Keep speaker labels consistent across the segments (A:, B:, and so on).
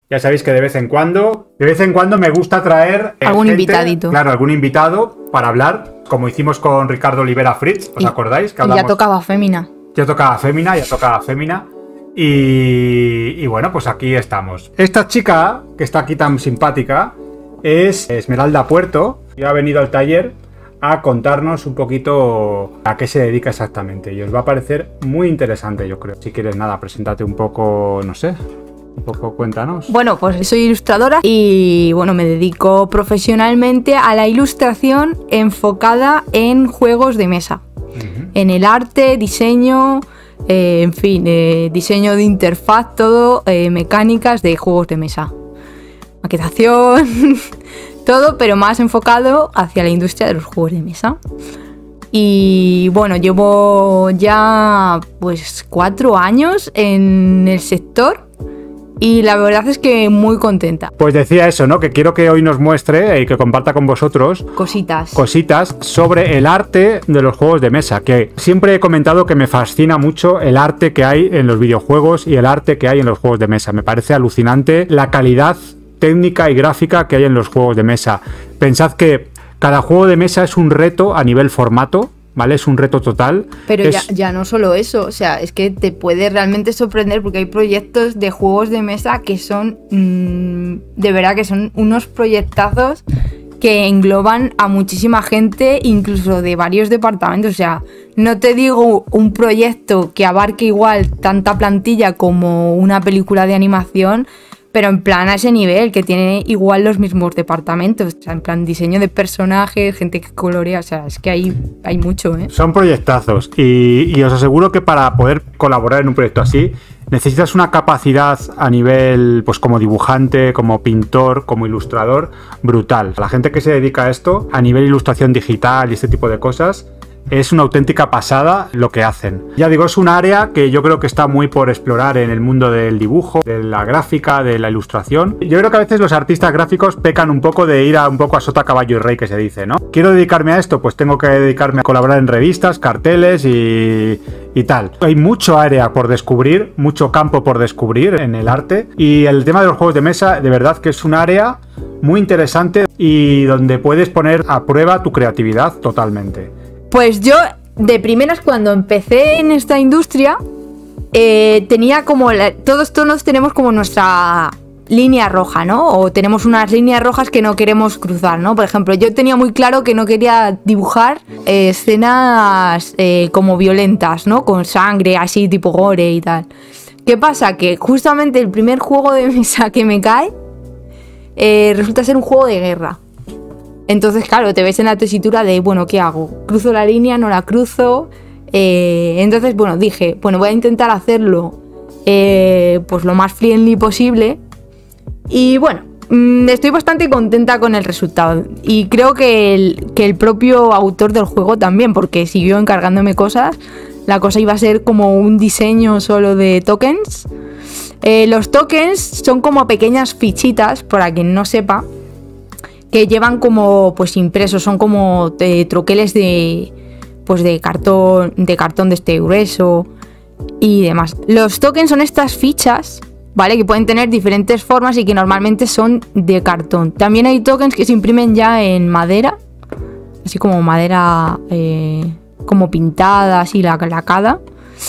A: Ya sabéis que de vez en cuando me gusta traer
B: algún
A: gente,
B: invitadito.
A: Claro, algún invitado para hablar, como hicimos con Ricardo Olivera Fritz, ¿os acordáis? Que hablamos,
B: ya tocaba Fémina.
A: Ya tocaba Fémina. Y bueno, pues aquí estamos. Esta chica, que está aquí tan simpática, es Esmeralda Puerto, y ha venido al taller a contarnos un poquito a qué se dedica exactamente. Y os va a parecer muy interesante, yo creo. Si quieres, nada, preséntate un poco, no sé, un poco cuéntanos.
B: Bueno, pues soy ilustradora y bueno, me dedico profesionalmente a la ilustración enfocada en juegos de mesa. En el arte, diseño, en fin, diseño de interfaz, todo, mecánicas de juegos de mesa. Maquetación, todo, pero más enfocado hacia la industria de los juegos de mesa. Y bueno, llevo ya pues 4 años en el sector y la verdad es que muy contenta.
A: Pues decía eso, ¿no? Que quiero que hoy nos muestre y que comparta con vosotros cositas sobre el arte de los juegos de mesa, que siempre he comentado que me fascina mucho el arte que hay en los videojuegos y el arte que hay en los juegos de mesa. Me parece alucinante la calidad técnica y gráfica que hay en los juegos de mesa. Pensad que cada juego de mesa es un reto a nivel formato, ¿vale? Es un reto total.
B: Pero ya no solo eso, o sea, es que te puede realmente sorprender porque hay proyectos de juegos de mesa que son, de verdad que son unos proyectazos que engloban a muchísima gente, incluso de varios departamentos. O sea, no te digo un proyecto que abarque igual tanta plantilla como una película de animación, pero en plan a ese nivel, que tiene igual los mismos departamentos, o sea, en plan diseño de personajes, gente que colorea, o sea, es que hay mucho, ¿eh?
A: Son proyectazos y os aseguro que para poder colaborar en un proyecto así necesitas una capacidad a nivel, pues como dibujante, como pintor, como ilustrador, brutal. La gente que se dedica a esto, a nivel ilustración digital y este tipo de cosas, es una auténtica pasada lo que hacen. Ya digo, es un área que yo creo que está muy por explorar en el mundo del dibujo, de la gráfica, de la ilustración. Yo creo que a veces los artistas gráficos pecan un poco de ir un poco a sota, caballo y rey, que se dice, ¿no? ¿Quiero dedicarme a esto? Pues tengo que dedicarme a colaborar en revistas, carteles y tal. Hay mucho área por descubrir, mucho campo por descubrir en el arte, y el tema de los juegos de mesa, de verdad que es un área muy interesante y donde puedes poner a prueba tu creatividad totalmente.
B: Pues yo, de primeras, cuando empecé en esta industria, tenía como... todos tenemos como nuestra línea roja, ¿no? O tenemos unas líneas rojas que no queremos cruzar, ¿no? Por ejemplo, yo tenía muy claro que no quería dibujar escenas como violentas, ¿no? Con sangre, así, tipo gore y tal. ¿Qué pasa? Que justamente el primer juego de mesa que me cae resulta ser un juego de guerra. Entonces, claro, te ves en la tesitura de, bueno, ¿qué hago? ¿Cruzo la línea? ¿No la cruzo? Entonces, bueno, dije, bueno, voy a intentar hacerlo pues lo más friendly posible. Y bueno, estoy bastante contenta con el resultado. Y creo que el propio autor del juego también, porque siguió encargándome cosas. La cosa iba a ser como un diseño solo de tokens. Los tokens son como pequeñas fichitas, para quien no sepa, que llevan como pues impresos, son como troqueles de cartón de este grueso y demás. Los tokens son estas fichas, ¿vale? Que pueden tener diferentes formas y que normalmente son de cartón. También hay tokens que se imprimen ya en madera, así como madera como pintada, así lacada.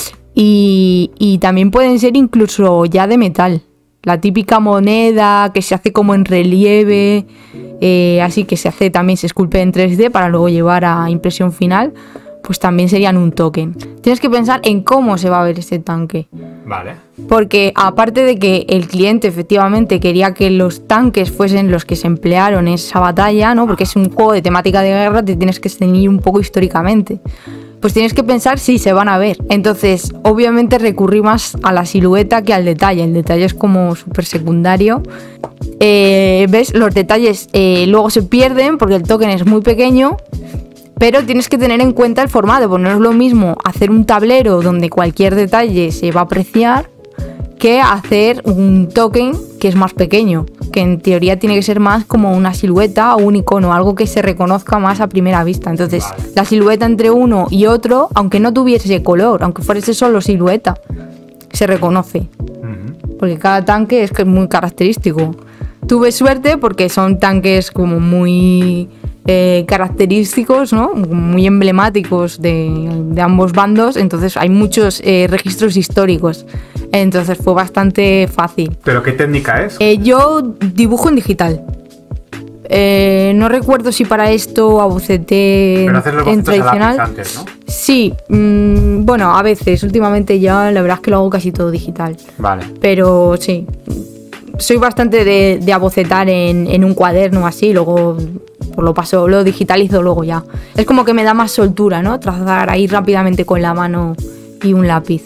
B: Y también pueden ser incluso ya de metal. La típica moneda que se hace como en relieve, así que se esculpe en 3D para luego llevar a impresión final, pues también serían un token. Tienes que pensar en cómo se va a ver este tanque.
A: Vale.
B: Porque aparte de que el cliente efectivamente quería que los tanques fuesen los que se emplearon en esa batalla, ¿no? Porque es un juego de temática de guerra, te tienes que ceñir un poco históricamente. Pues tienes que pensar si se van a ver. Entonces, obviamente recurrí más a la silueta que al detalle. El detalle es como súper secundario. ¿Ves? Los detalles luego se pierden porque el token es muy pequeño. Pero tienes que tener en cuenta el formato, porque no es lo mismo hacer un tablero donde cualquier detalle se va a apreciar que hacer un token que es más pequeño, que en teoría tiene que ser más como una silueta o un icono, algo que se reconozca más a primera vista. Entonces, la silueta entre uno y otro, aunque no tuviese color, aunque fuese solo silueta, se reconoce. porque cada tanque es que es muy característico. Tuve suerte porque son tanques como muy característicos, ¿no? Muy emblemáticos de ambos bandos, entonces hay muchos registros históricos, entonces fue bastante fácil.
A: ¿Pero qué técnica es?
B: Yo dibujo en digital. No recuerdo si para esto aboceté en tradicional.
A: Antes, ¿no?
B: Sí, bueno, a veces, últimamente ya la verdad es que lo hago casi todo digital.
A: Vale.
B: Pero sí, soy bastante de abocetar en un cuaderno así, luego pues lo paso, lo digitalizo luego ya. Es como que me da más soltura, ¿no? Trazar ahí rápidamente con la mano y un lápiz.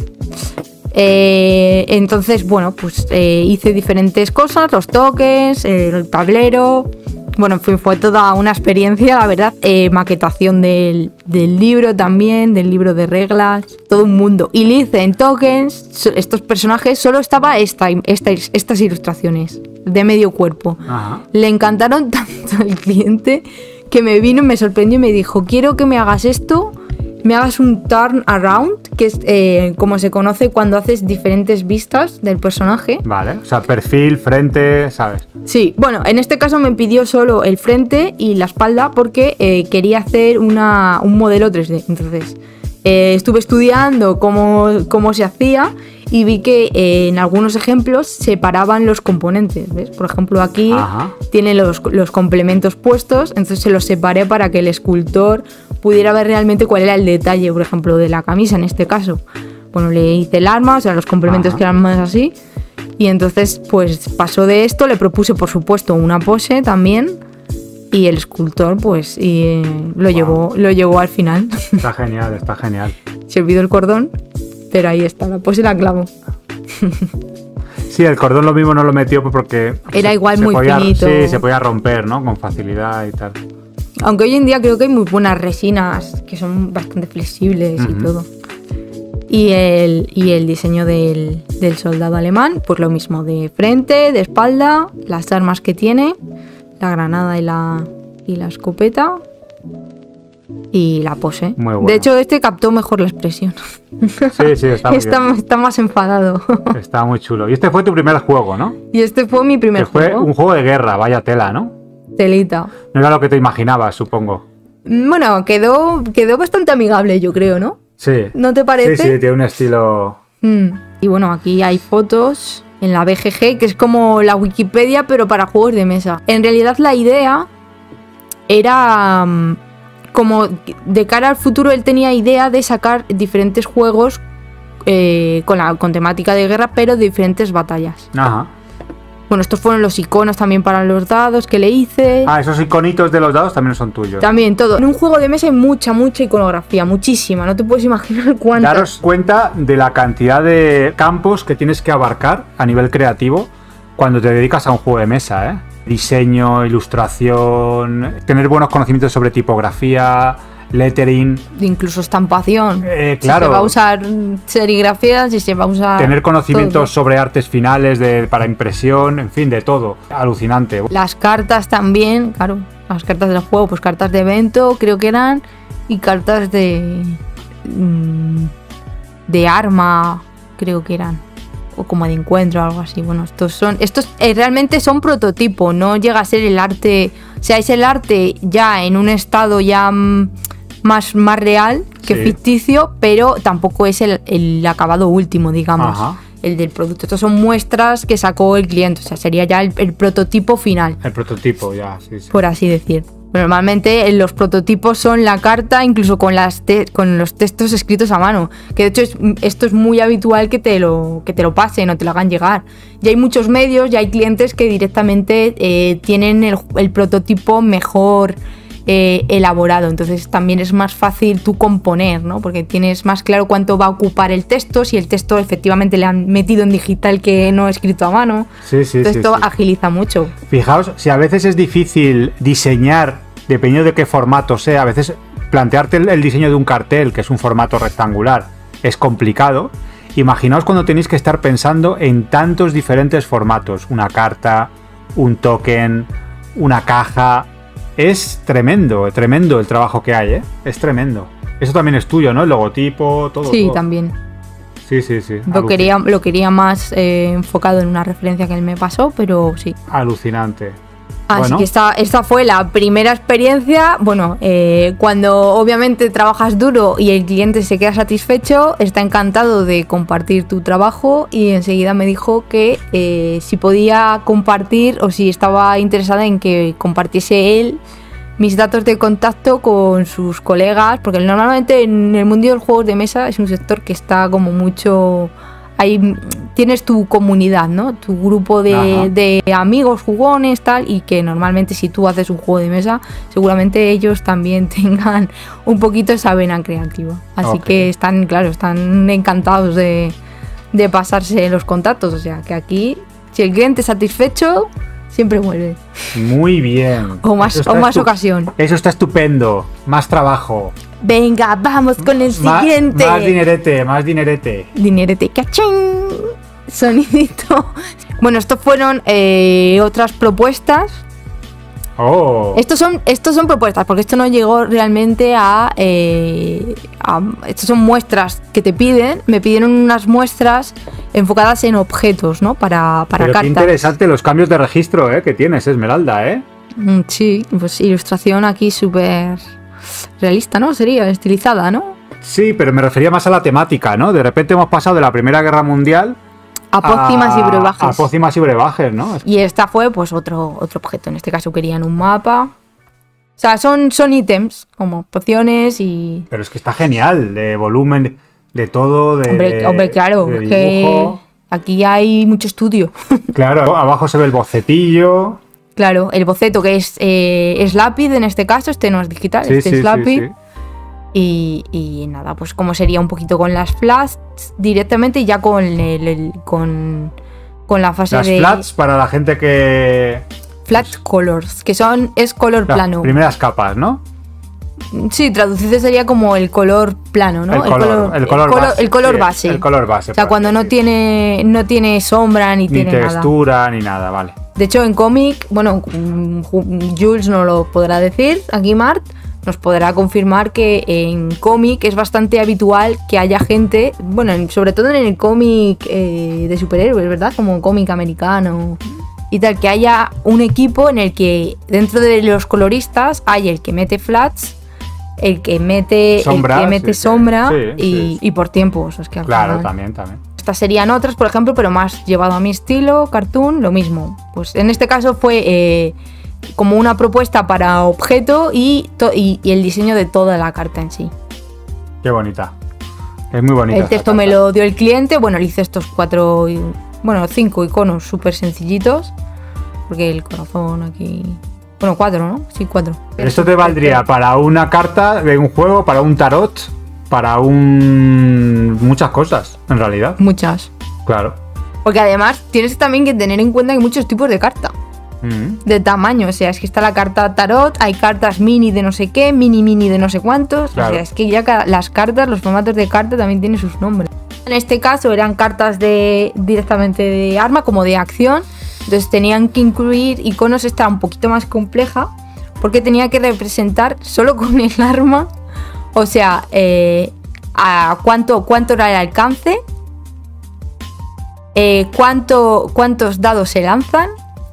B: Entonces, bueno, pues hice diferentes cosas, los toques, el tablero. Bueno, fue toda una experiencia, la verdad. Maquetación del libro también, del libro de reglas, todo un mundo. Y le hice en tokens, estos personajes, solo estaba estas ilustraciones de medio cuerpo.
A: Ajá.
B: Le encantaron tanto al cliente que me vino y me sorprendió y me dijo, quiero que me hagas esto, me hagas un turn around, que es como se conoce cuando haces diferentes vistas del personaje.
A: Vale, o sea, perfil, frente, ¿sabes?
B: Sí, bueno, en este caso me pidió solo el frente y la espalda porque quería hacer un modelo 3D. Entonces, estuve estudiando cómo se hacía y vi que en algunos ejemplos separaban los componentes, ¿ves? Por ejemplo, aquí tiene los complementos puestos, entonces se los separé para que el escultor pudiera ver realmente cuál era el detalle, por ejemplo, de la camisa en este caso. Bueno, le hice el arma, o sea, los complementos que eran más así. Y entonces, pues pasó de esto, le propuse, por supuesto, una pose también. Y el escultor, pues, lo llevó al final.
A: Está genial, está genial.
B: Se olvidó el cordón, pero ahí está, la pose la clavo.
A: Sí, el cordón lo mismo no lo metió porque...
B: Era igual muy finito.
A: Sí, se podía romper, ¿no? Con facilidad y tal.
B: Aunque hoy en día creo que hay muy buenas resinas que son bastante flexibles y todo. Y el diseño del soldado alemán, pues lo mismo, de frente, de espalda, las armas que tiene, la granada y la escopeta y la pose.
A: Muy bueno.
B: De hecho, este captó mejor la expresión.
A: Sí, está muy bien.
B: Está más enfadado.
A: Está muy chulo. Y este fue tu primer juego, ¿no?
B: Y este fue mi primer juego.
A: Fue un juego de guerra, vaya tela, ¿no?
B: Telita.
A: No era lo que te imaginabas, supongo.
B: Bueno, quedó bastante amigable, yo creo, ¿no?
A: Sí.
B: ¿No te parece?
A: Sí, tiene un estilo...
B: Y bueno, aquí hay fotos en la BGG, que es como la Wikipedia, pero para juegos de mesa. En realidad la idea era como de cara al futuro, él tenía idea de sacar diferentes juegos con temática de guerra, pero de diferentes batallas.
A: Ajá.
B: Bueno, estos fueron los iconos también para los dados que le hice.
A: Ah, esos iconitos de los dados también son tuyos.
B: También, todo. En un juego de mesa hay mucha iconografía, muchísima. No te puedes imaginar cuántas.
A: Daros cuenta de la cantidad de campos que tienes que abarcar a nivel creativo cuando te dedicas a un juego de mesa, ¿eh? Diseño, ilustración, tener buenos conocimientos sobre tipografía, lettering.
B: Incluso estampación.
A: Claro.
B: Si se va a usar serigrafía, si se va a usar...
A: Tener conocimientos sobre artes finales para impresión, en fin, de todo. Alucinante.
B: Las cartas también, claro. Las cartas del juego, pues cartas de evento, creo que eran, y cartas de arma, creo que eran. O como de encuentro o algo así. Bueno, estos realmente son prototipo, no llega a ser el arte... O sea, es el arte ya en un estado ya más real que ficticio, pero tampoco es el acabado último, digamos.
A: Ajá.
B: El del producto. Estos son muestras que sacó el cliente, o sea, sería ya el prototipo final.
A: El prototipo, ya, sí.
B: Por así decir. Normalmente los prototipos son la carta, incluso con los textos escritos a mano. Que de hecho esto es muy habitual que te lo pasen o te lo hagan llegar. Ya hay muchos medios, ya hay clientes que directamente tienen el prototipo mejor elaborado. Entonces también es más fácil tú componer, ¿no? Porque tienes más claro cuánto va a ocupar el texto, si el texto efectivamente le han metido en digital que no escrito a mano.
A: Sí.
B: Entonces esto agiliza mucho.
A: Fijaos, si a veces es difícil diseñar, dependiendo de qué formato sea, a veces plantearte el diseño de un cartel, que es un formato rectangular, es complicado. Imaginaos cuando tenéis que estar pensando en tantos diferentes formatos. Una carta, un token, una caja. Es tremendo el trabajo que hay, ¿eh? Es tremendo. Eso también es tuyo, ¿no? El logotipo, todo.
B: Sí,
A: todo.
B: también.
A: Sí, sí, sí.
B: Lo quería más enfocado en una referencia que él me pasó, pero sí.
A: Alucinante.
B: Así
A: Bueno.
B: que esta fue la primera experiencia. Bueno, cuando obviamente trabajas duro y el cliente se queda satisfecho, está encantado de compartir tu trabajo y enseguida me dijo que si podía compartir o si estaba interesada en que compartiese él mis datos de contacto con sus colegas, porque normalmente en el mundo de los juegos de mesa es un sector que está como mucho... Ahí tienes tu comunidad, ¿no? Tu grupo de amigos, jugones, tal, y que normalmente si tú haces un juego de mesa, seguramente ellos también tengan un poquito esa vena creativa. Así que están encantados de pasarse los contactos. O sea, que aquí, si el cliente es satisfecho, siempre vuelve.
A: Muy bien.
B: O más ocasión.
A: Eso está estupendo. Más trabajo.
B: Venga, vamos con el siguiente.
A: Más dinerete.
B: Dinerete, cachín. Sonidito. Bueno, estos fueron otras propuestas.
A: Oh.
B: Estos son propuestas, porque esto no llegó realmente estos son muestras que te piden. Me pidieron unas muestras enfocadas en objetos, ¿no? Para
A: Pero
B: cartas.
A: qué interesante los cambios de registro, que tienes, Esmeralda,
B: Sí, pues ilustración aquí súper realista, ¿no? Sería estilizada, ¿no?
A: Sí, pero me refería más a la temática, ¿no? De repente hemos pasado de la Primera Guerra Mundial
B: a pócimas y brebajes.
A: A pócimas y brebajes, ¿no?
B: Y esta fue pues otro objeto. En este caso querían un mapa. O sea, son ítems, como pociones y...
A: Pero es que está genial, de volumen, de todo,
B: Hombre, claro,
A: de
B: que aquí hay mucho estudio.
A: Claro, abajo se ve el bocetillo.
B: Claro, el boceto que es lápiz en este caso, este no es digital,
A: Sí,
B: este
A: sí,
B: es lápiz.
A: sí.
B: Y nada, pues como sería un poquito con las flats directamente y ya con la fase
A: Las
B: de...
A: flats para la gente que...
B: Flat colors, que es color
A: Las
B: plano.
A: primeras capas, ¿no?
B: Sí, traducido sería como el color plano, ¿no?
A: El color base.
B: El color base.
A: El color base.
B: O sea, cuando no tiene sombra ni tiene
A: textura ni nada, vale.
B: De hecho, en cómic, bueno, Jules no lo podrá decir, aquí Mart nos podrá confirmar que en cómic es bastante habitual que haya gente, bueno, sobre todo en el cómic de superhéroes, ¿verdad? Como cómic americano y tal, que haya un equipo en el que dentro de los coloristas hay el que mete flats, el que mete sombra y por tiempos. Es que
A: claro, también.
B: Estas serían otras, por ejemplo, pero más llevado a mi estilo, cartoon, lo mismo. Pues en este caso fue como una propuesta para objeto y el diseño de toda la carta en sí.
A: Qué bonita. Es muy bonita.
B: El texto me lo dio el cliente. Bueno, le hice estos 5 iconos súper sencillitos. Porque el corazón aquí... Bueno, 4, ¿no? Sí, 4.
A: Esto te valdría para una carta de un juego, para un tarot, para muchas cosas, en realidad.
B: Muchas.
A: Claro.
B: Porque además tienes también que tener en cuenta que hay muchos tipos de carta. De tamaño, o sea, es que está la carta tarot, hay cartas mini de no sé qué, mini de no sé cuántos. Claro. O sea, es que ya las cartas, los formatos de carta también tienen sus nombres. En este caso eran cartas directamente de arma, como de acción. Entonces tenían que incluir iconos. Esta un poquito más compleja porque tenía que representar solo con el arma, o sea, a cuánto era el alcance, cuántos dados se lanzan,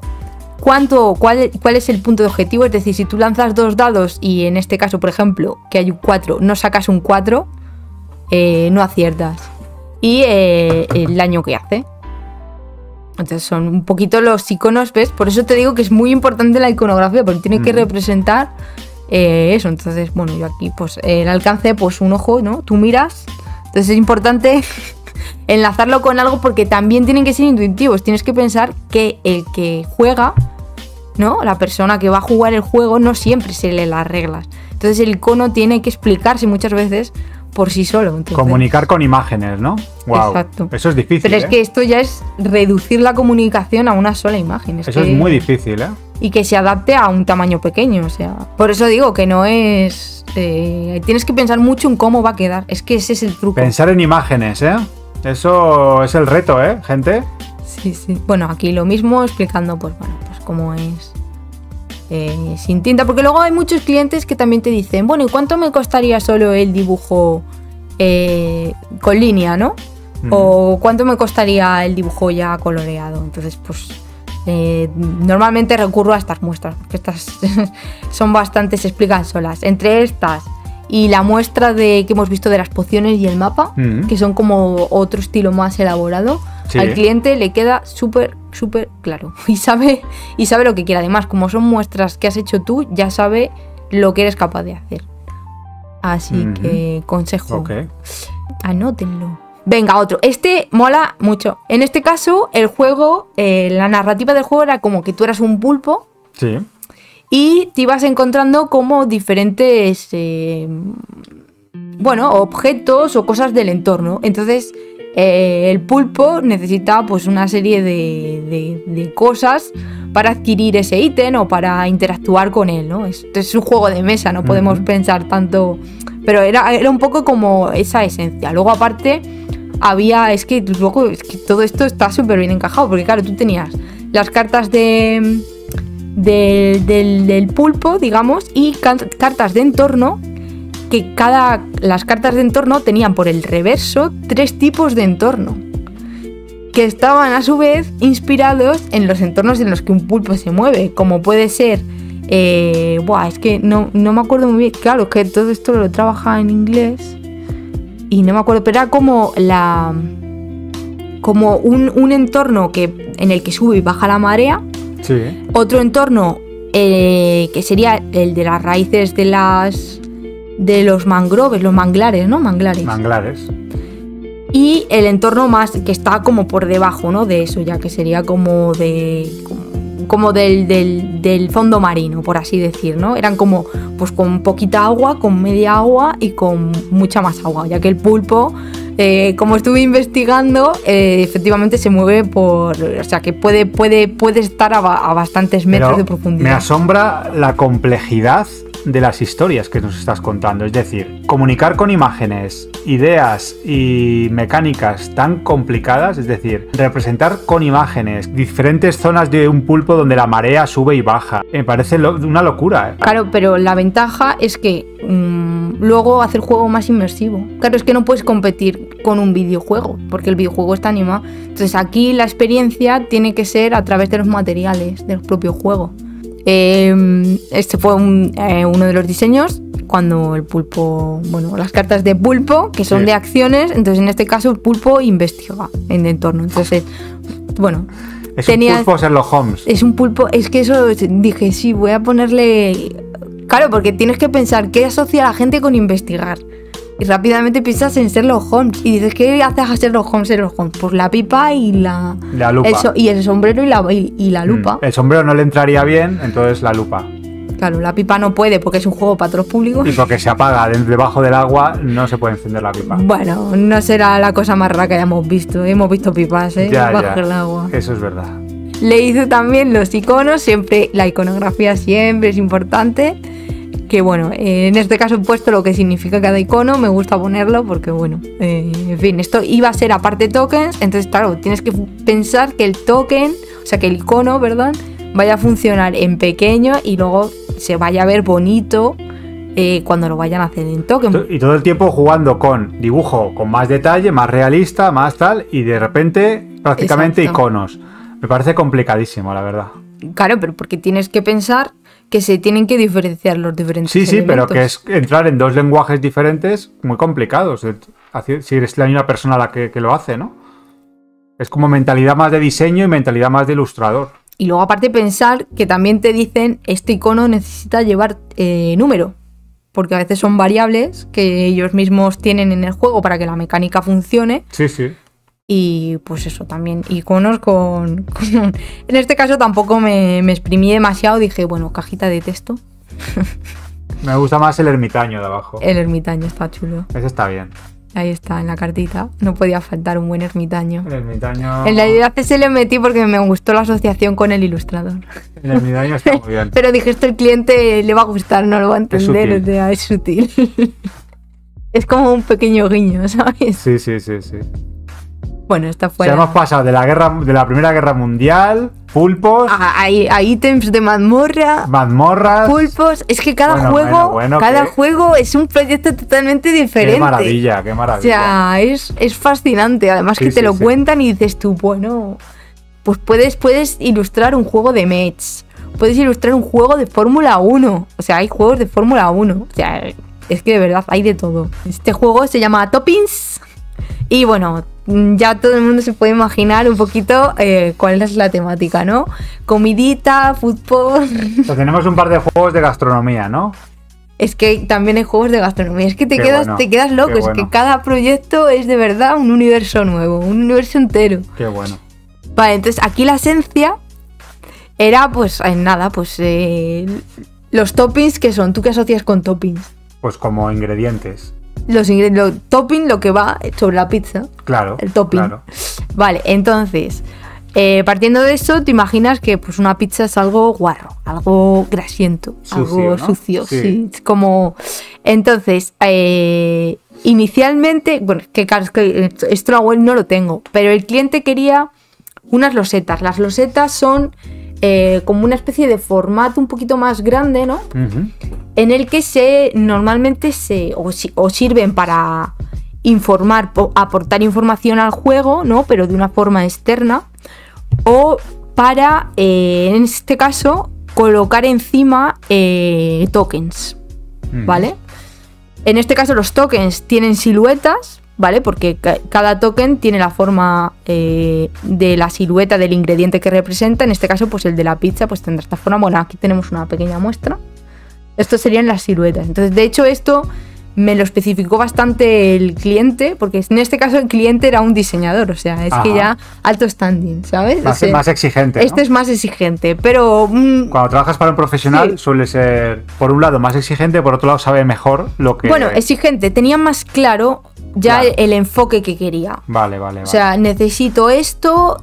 B: cuál es el punto de objetivo. Es decir, si tú lanzas 2 dados y en este caso, por ejemplo, que hay un 4, no sacas un 4, no aciertas. Y el daño que hace. Entonces son un poquito los iconos, ¿ves? Por eso te digo que es muy importante la iconografía, porque tiene que representar eso. Entonces, bueno, yo aquí, pues el alcance, pues un ojo, ¿no? Tú miras. Entonces es importante enlazarlo con algo porque también tienen que ser intuitivos. Tienes que pensar que el que juega, ¿no? La persona que va a jugar el juego no siempre se lee las reglas. Entonces el icono tiene que explicarse muchas veces por sí solo. Entonces,
A: comunicar con imágenes, ¿no? Wow. Exacto. Eso es difícil.
B: Pero es que esto ya es reducir la comunicación a una sola imagen.
A: Eso es muy difícil,
B: Y que se adapte a un tamaño pequeño, o sea. Por eso digo que no es... tienes que pensar mucho en cómo va a quedar. Es que ese es el truco.
A: Pensar en imágenes, Eso es el reto, gente.
B: Sí. Bueno, aquí lo mismo explicando, pues cómo es sin tinta. Porque luego hay muchos clientes que también te dicen, bueno, ¿y cuánto me costaría solo el dibujo con línea, no? o cuánto me costaría el dibujo ya coloreado. Entonces, pues normalmente recurro a estas muestras, porque estas son bastantes, se explican solas. Entre estas y la muestra que hemos visto de las pociones y el mapa, que son como otro estilo más elaborado, sí, al cliente le queda súper claro y sabe lo que quiere. Además, como son muestras que has hecho tú, ya sabe lo que eres capaz de hacer. Así que consejo, anótenlo. Venga, otro. Este mola mucho. En este caso, el juego, la narrativa del juego era como que tú eras un pulpo.
A: Sí.
B: Y te ibas encontrando como diferentes, objetos o cosas del entorno. Entonces, el pulpo necesita pues una serie de cosas para adquirir ese ítem o para interactuar con él, ¿no? Esto es un juego de mesa, no podemos pensar tanto... Pero era un poco como esa esencia. Luego, aparte, es que todo esto está súper bien encajado, porque claro, tú tenías las cartas del pulpo, digamos, y cartas de entorno, que las cartas de entorno tenían por el reverso 3 tipos de entorno, que estaban a su vez inspirados en los entornos en los que un pulpo se mueve, como puede ser... es que no me acuerdo muy bien, claro, es que todo esto lo trabaja en inglés y no me acuerdo, pero era como un entorno en el que sube y baja la marea.
A: Sí.
B: Otro entorno que sería el de las raíces de los mangroves, los manglares, ¿no? Manglares. Y el entorno más que está como por debajo, ¿no? De eso, ya que sería como del fondo marino, por así decir, ¿no? Eran como pues con poquita agua, con media agua y con mucha más agua, ya que el pulpo, como estuve investigando, efectivamente se mueve o sea que puede estar a bastantes metros de profundidad.
A: Me asombra la complejidad de las historias que nos estás contando, es decir, comunicar con imágenes, ideas y mecánicas tan complicadas, es decir, representar con imágenes diferentes zonas de un pulpo donde la marea sube y baja, me parece una locura, ¿eh?
B: Claro, pero la ventaja es que luego hace el juego más inmersivo. Claro, es que no puedes competir con un videojuego, porque el videojuego está animado. Entonces aquí la experiencia tiene que ser a través de los materiales del propio juego. Este fue uno de los diseños cuando el pulpo, las cartas de pulpo, que son de acciones, entonces en este caso el pulpo investiga en el entorno. Entonces,
A: es un pulpo Sherlock Holmes.
B: Es un pulpo, es que eso dije, sí, voy a ponerle... Claro, porque tienes que pensar qué asocia a la gente con investigar. Y rápidamente piensas en Sherlock Holmes. Y dices, ¿qué haces a Sherlock Holmes? Pues la pipa y la
A: lupa.
B: Y el sombrero y la lupa.
A: El sombrero no le entraría bien, entonces la lupa.
B: Claro, la pipa no puede porque es un juego para todos públicos.
A: Y porque se apaga debajo del agua, no se puede encender la pipa.
B: Bueno, no será la cosa más rara que hayamos visto. Hemos visto pipas, bajo el agua.
A: Eso es verdad.
B: Le hice también los iconos, siempre, la iconografía siempre es importante. Que en este caso he puesto lo que significa cada icono, me gusta ponerlo porque en fin, esto iba a ser aparte tokens, entonces claro, tienes que pensar que el token, o sea que el icono, ¿verdad?, vaya a funcionar en pequeño y luego se vaya a ver bonito cuando lo vayan a hacer en token.
A: Y todo el tiempo jugando con dibujo con más detalle, más realista, más tal, y de repente prácticamente iconos. Me parece complicadísimo, la verdad.
B: Claro, pero porque tienes que pensar que se tienen que diferenciar los diferentes elementos.
A: Sí, pero que es entrar en 2 lenguajes diferentes muy complicados. Si eres la misma persona la que lo hace, ¿no? Es como mentalidad más de diseño y mentalidad más de ilustrador.
B: Y luego aparte pensar que también te dicen este icono necesita llevar número. Porque a veces son variables que ellos mismos tienen en el juego para que la mecánica funcione.
A: Sí.
B: Y pues eso, también iconos con... En este caso tampoco me exprimí demasiado, dije, cajita de texto.
A: Me gusta más el ermitaño de abajo.
B: El ermitaño está chulo.
A: Ese está bien.
B: Ahí está, en la cartita. No podía faltar un buen ermitaño.
A: El ermitaño...
B: En realidad se le metí porque me gustó la asociación con el ilustrador.
A: El ermitaño está muy bien.
B: Pero dije, esto el cliente le va a gustar, no lo va a entender, o sea, es sutil. Es como un pequeño guiño, ¿sabes?
A: Sí.
B: Bueno, esta
A: O
B: fue
A: sea, hemos pasado de la Primera Guerra Mundial, pulpos,
B: a ítems de
A: mazmorras.
B: pulpos. Es que cada juego es un proyecto totalmente diferente.
A: Qué maravilla, qué maravilla.
B: O sea, es fascinante. Además que te lo cuentan y dices tú, bueno, pues puedes ilustrar un juego de mechs, puedes ilustrar un juego de Fórmula 1. O sea, hay juegos de Fórmula 1. O sea, es que de verdad hay de todo. Este juego se llama Toppings. Y bueno, ya todo el mundo se puede imaginar un poquito cuál es la temática, ¿no? Comidita, fútbol.
A: O sea, tenemos un par de juegos de gastronomía, ¿no?
B: Es que también hay juegos de gastronomía. Es que te quedas loco. Es que cada proyecto es de verdad un universo nuevo, un universo entero.
A: Qué bueno.
B: Vale, entonces aquí la esencia era, pues, los toppings, que son, ¿tú qué asocias con toppings?
A: Pues como ingredientes.
B: Los topping, lo que va sobre la pizza.
A: Claro.
B: El topping.
A: Claro.
B: Vale, entonces, partiendo de eso, te imaginas que pues una pizza es algo guarro, algo grasiento,
A: Sucio,
B: algo
A: ¿no?
B: sucio,
A: Sí.
B: sí. Es como. Entonces, inicialmente, bueno, que claro, es que esto la web no lo tengo, pero el cliente quería unas losetas. Las losetas son como una especie de formato un poquito más grande, ¿no?
A: Uh-huh.
B: En el que normalmente sirven para informar, aportar información al juego, ¿no? Pero de una forma externa, o para, en este caso, colocar encima tokens, ¿vale? En este caso los tokens tienen siluetas, ¿vale? Porque cada token tiene la forma de la silueta del ingrediente que representa. En este caso, pues el de la pizza pues tendrá esta forma. Bueno, aquí tenemos una pequeña muestra. Estos serían las siluetas. Entonces, de hecho, esto me lo especificó bastante el cliente, porque en este caso el cliente era un diseñador, o sea, es que ya alto standing, ¿sabes?
A: Más exigente, ¿no?
B: Este es más exigente, pero...
A: Cuando trabajas para un profesional suele ser, por un lado, más exigente, por otro lado, sabe mejor lo que...
B: Bueno, exigente, tenía más claro ya el enfoque que quería.
A: Vale.
B: O sea, necesito esto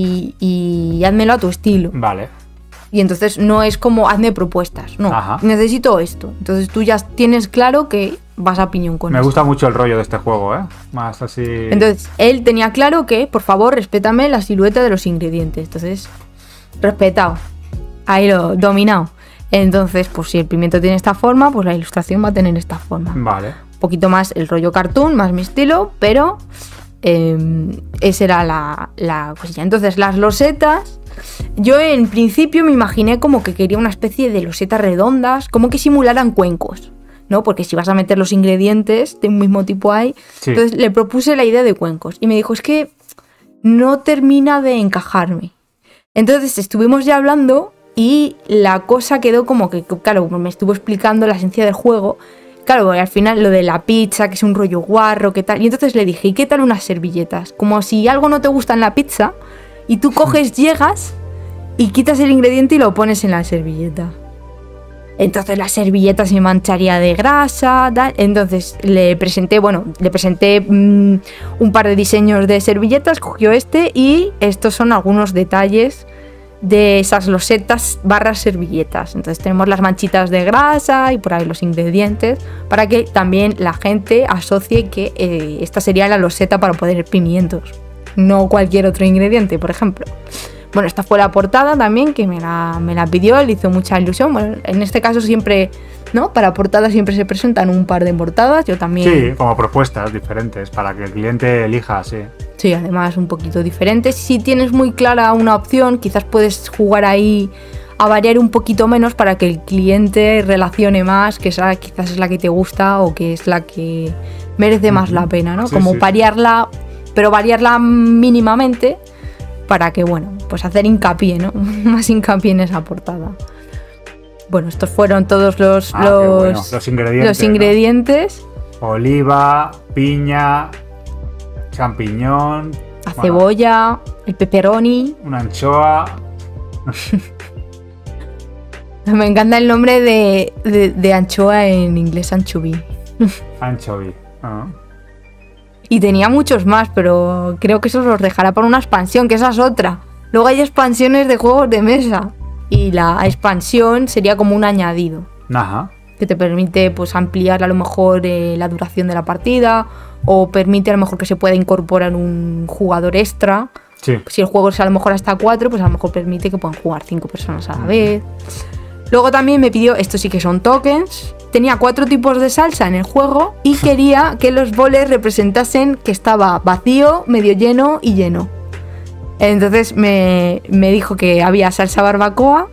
B: y házmelo a tu estilo.
A: Vale.
B: Y entonces no es como hazme propuestas, no, necesito esto. Entonces tú ya tienes claro que vas a piñón con eso.
A: Me gusta mucho el rollo de este juego, ¿eh? Más así...
B: Entonces él tenía claro que, por favor, respétame la silueta de los ingredientes. Entonces, respetado. Ahí lo dominado. Entonces, pues si el pimiento tiene esta forma, pues la ilustración va a tener esta forma.
A: Vale.
B: Un poquito más el rollo cartoon, más mi estilo, pero esa era la cosilla. Entonces, las losetas... Yo en principio me imaginé como que quería una especie de losetas redondas, como que simularan cuencos, ¿no? Porque si vas a meter los ingredientes de un mismo tipo ahí, entonces le propuse la idea de cuencos y me dijo, es que no termina de encajarme. Entonces estuvimos ya hablando y la cosa quedó como que, claro, me estuvo explicando la esencia del juego. Claro, al final lo de la pizza, que es un rollo guarro, ¿qué tal? Y entonces le dije, ¿y qué tal unas servilletas? Como si algo no te gusta en la pizza y tú coges, llegas y quitas el ingrediente y lo pones en la servilleta. Entonces la servilleta se mancharía de grasa, tal. Entonces le presenté un par de diseños de servilletas, cogió este y estos son algunos detalles de esas losetas / servilletas. Entonces tenemos las manchitas de grasa y por ahí los ingredientes, para que también la gente asocie que esta sería la loseta para poner pimientos, no cualquier otro ingrediente, por ejemplo. Bueno, esta fue la portada también, que me la pidió, le hizo mucha ilusión. Bueno, en este caso siempre, ¿no? Para portadas siempre se presentan un par de portadas, yo también...
A: Sí, como propuestas diferentes, para que el cliente elija, sí.
B: Sí, además un poquito diferentes. Si tienes muy clara una opción, quizás puedes jugar ahí a variar un poquito menos para que el cliente relacione más, que esa quizás es la que te gusta o que es la que merece más la pena, ¿no?
A: Sí,
B: como
A: sí.
B: variarla, pero variarla mínimamente para que, bueno, pues hacer hincapié, ¿no? Más hincapié en esa portada. Bueno, estos fueron todos los ingredientes.
A: ¿No? Oliva, piña, champiñón,
B: La cebolla, el pepperoni.
A: una anchoa.
B: Me encanta el nombre de anchoa en inglés, anchovy.
A: Anchovy. Ah.
B: Y tenía muchos más, pero creo que esos los dejará para una expansión, que esa es otra. Luego hay expansiones de juegos de mesa. Y la expansión sería como un añadido.
A: Ajá.
B: que te permite pues ampliar a lo mejor la duración de la partida, o permite a lo mejor que se pueda incorporar un jugador extra.
A: Sí.
B: Si el juego es a lo mejor hasta 4, pues a lo mejor permite que puedan jugar 5 personas a la vez. Luego también me pidió, estos sí que son tokens, tenía 4 tipos de salsa en el juego y quería que los boles representasen que estaba vacío, medio lleno y lleno. Entonces me dijo que había salsa barbacoa.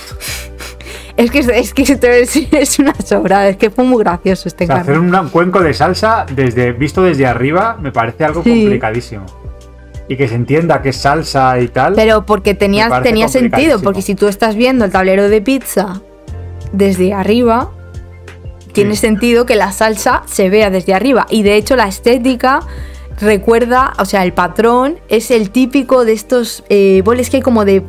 B: Es que es una sobrada, es que fue muy gracioso este carro.
A: Hacer un cuenco de salsa visto desde arriba me parece algo complicadísimo. Y que se entienda que es salsa y tal.
B: Pero porque tenía sentido, porque si tú estás viendo el tablero de pizza desde arriba, tiene sentido que la salsa se vea desde arriba. Y de hecho la estética recuerda, o sea, el patrón es el típico de estos boles que hay como de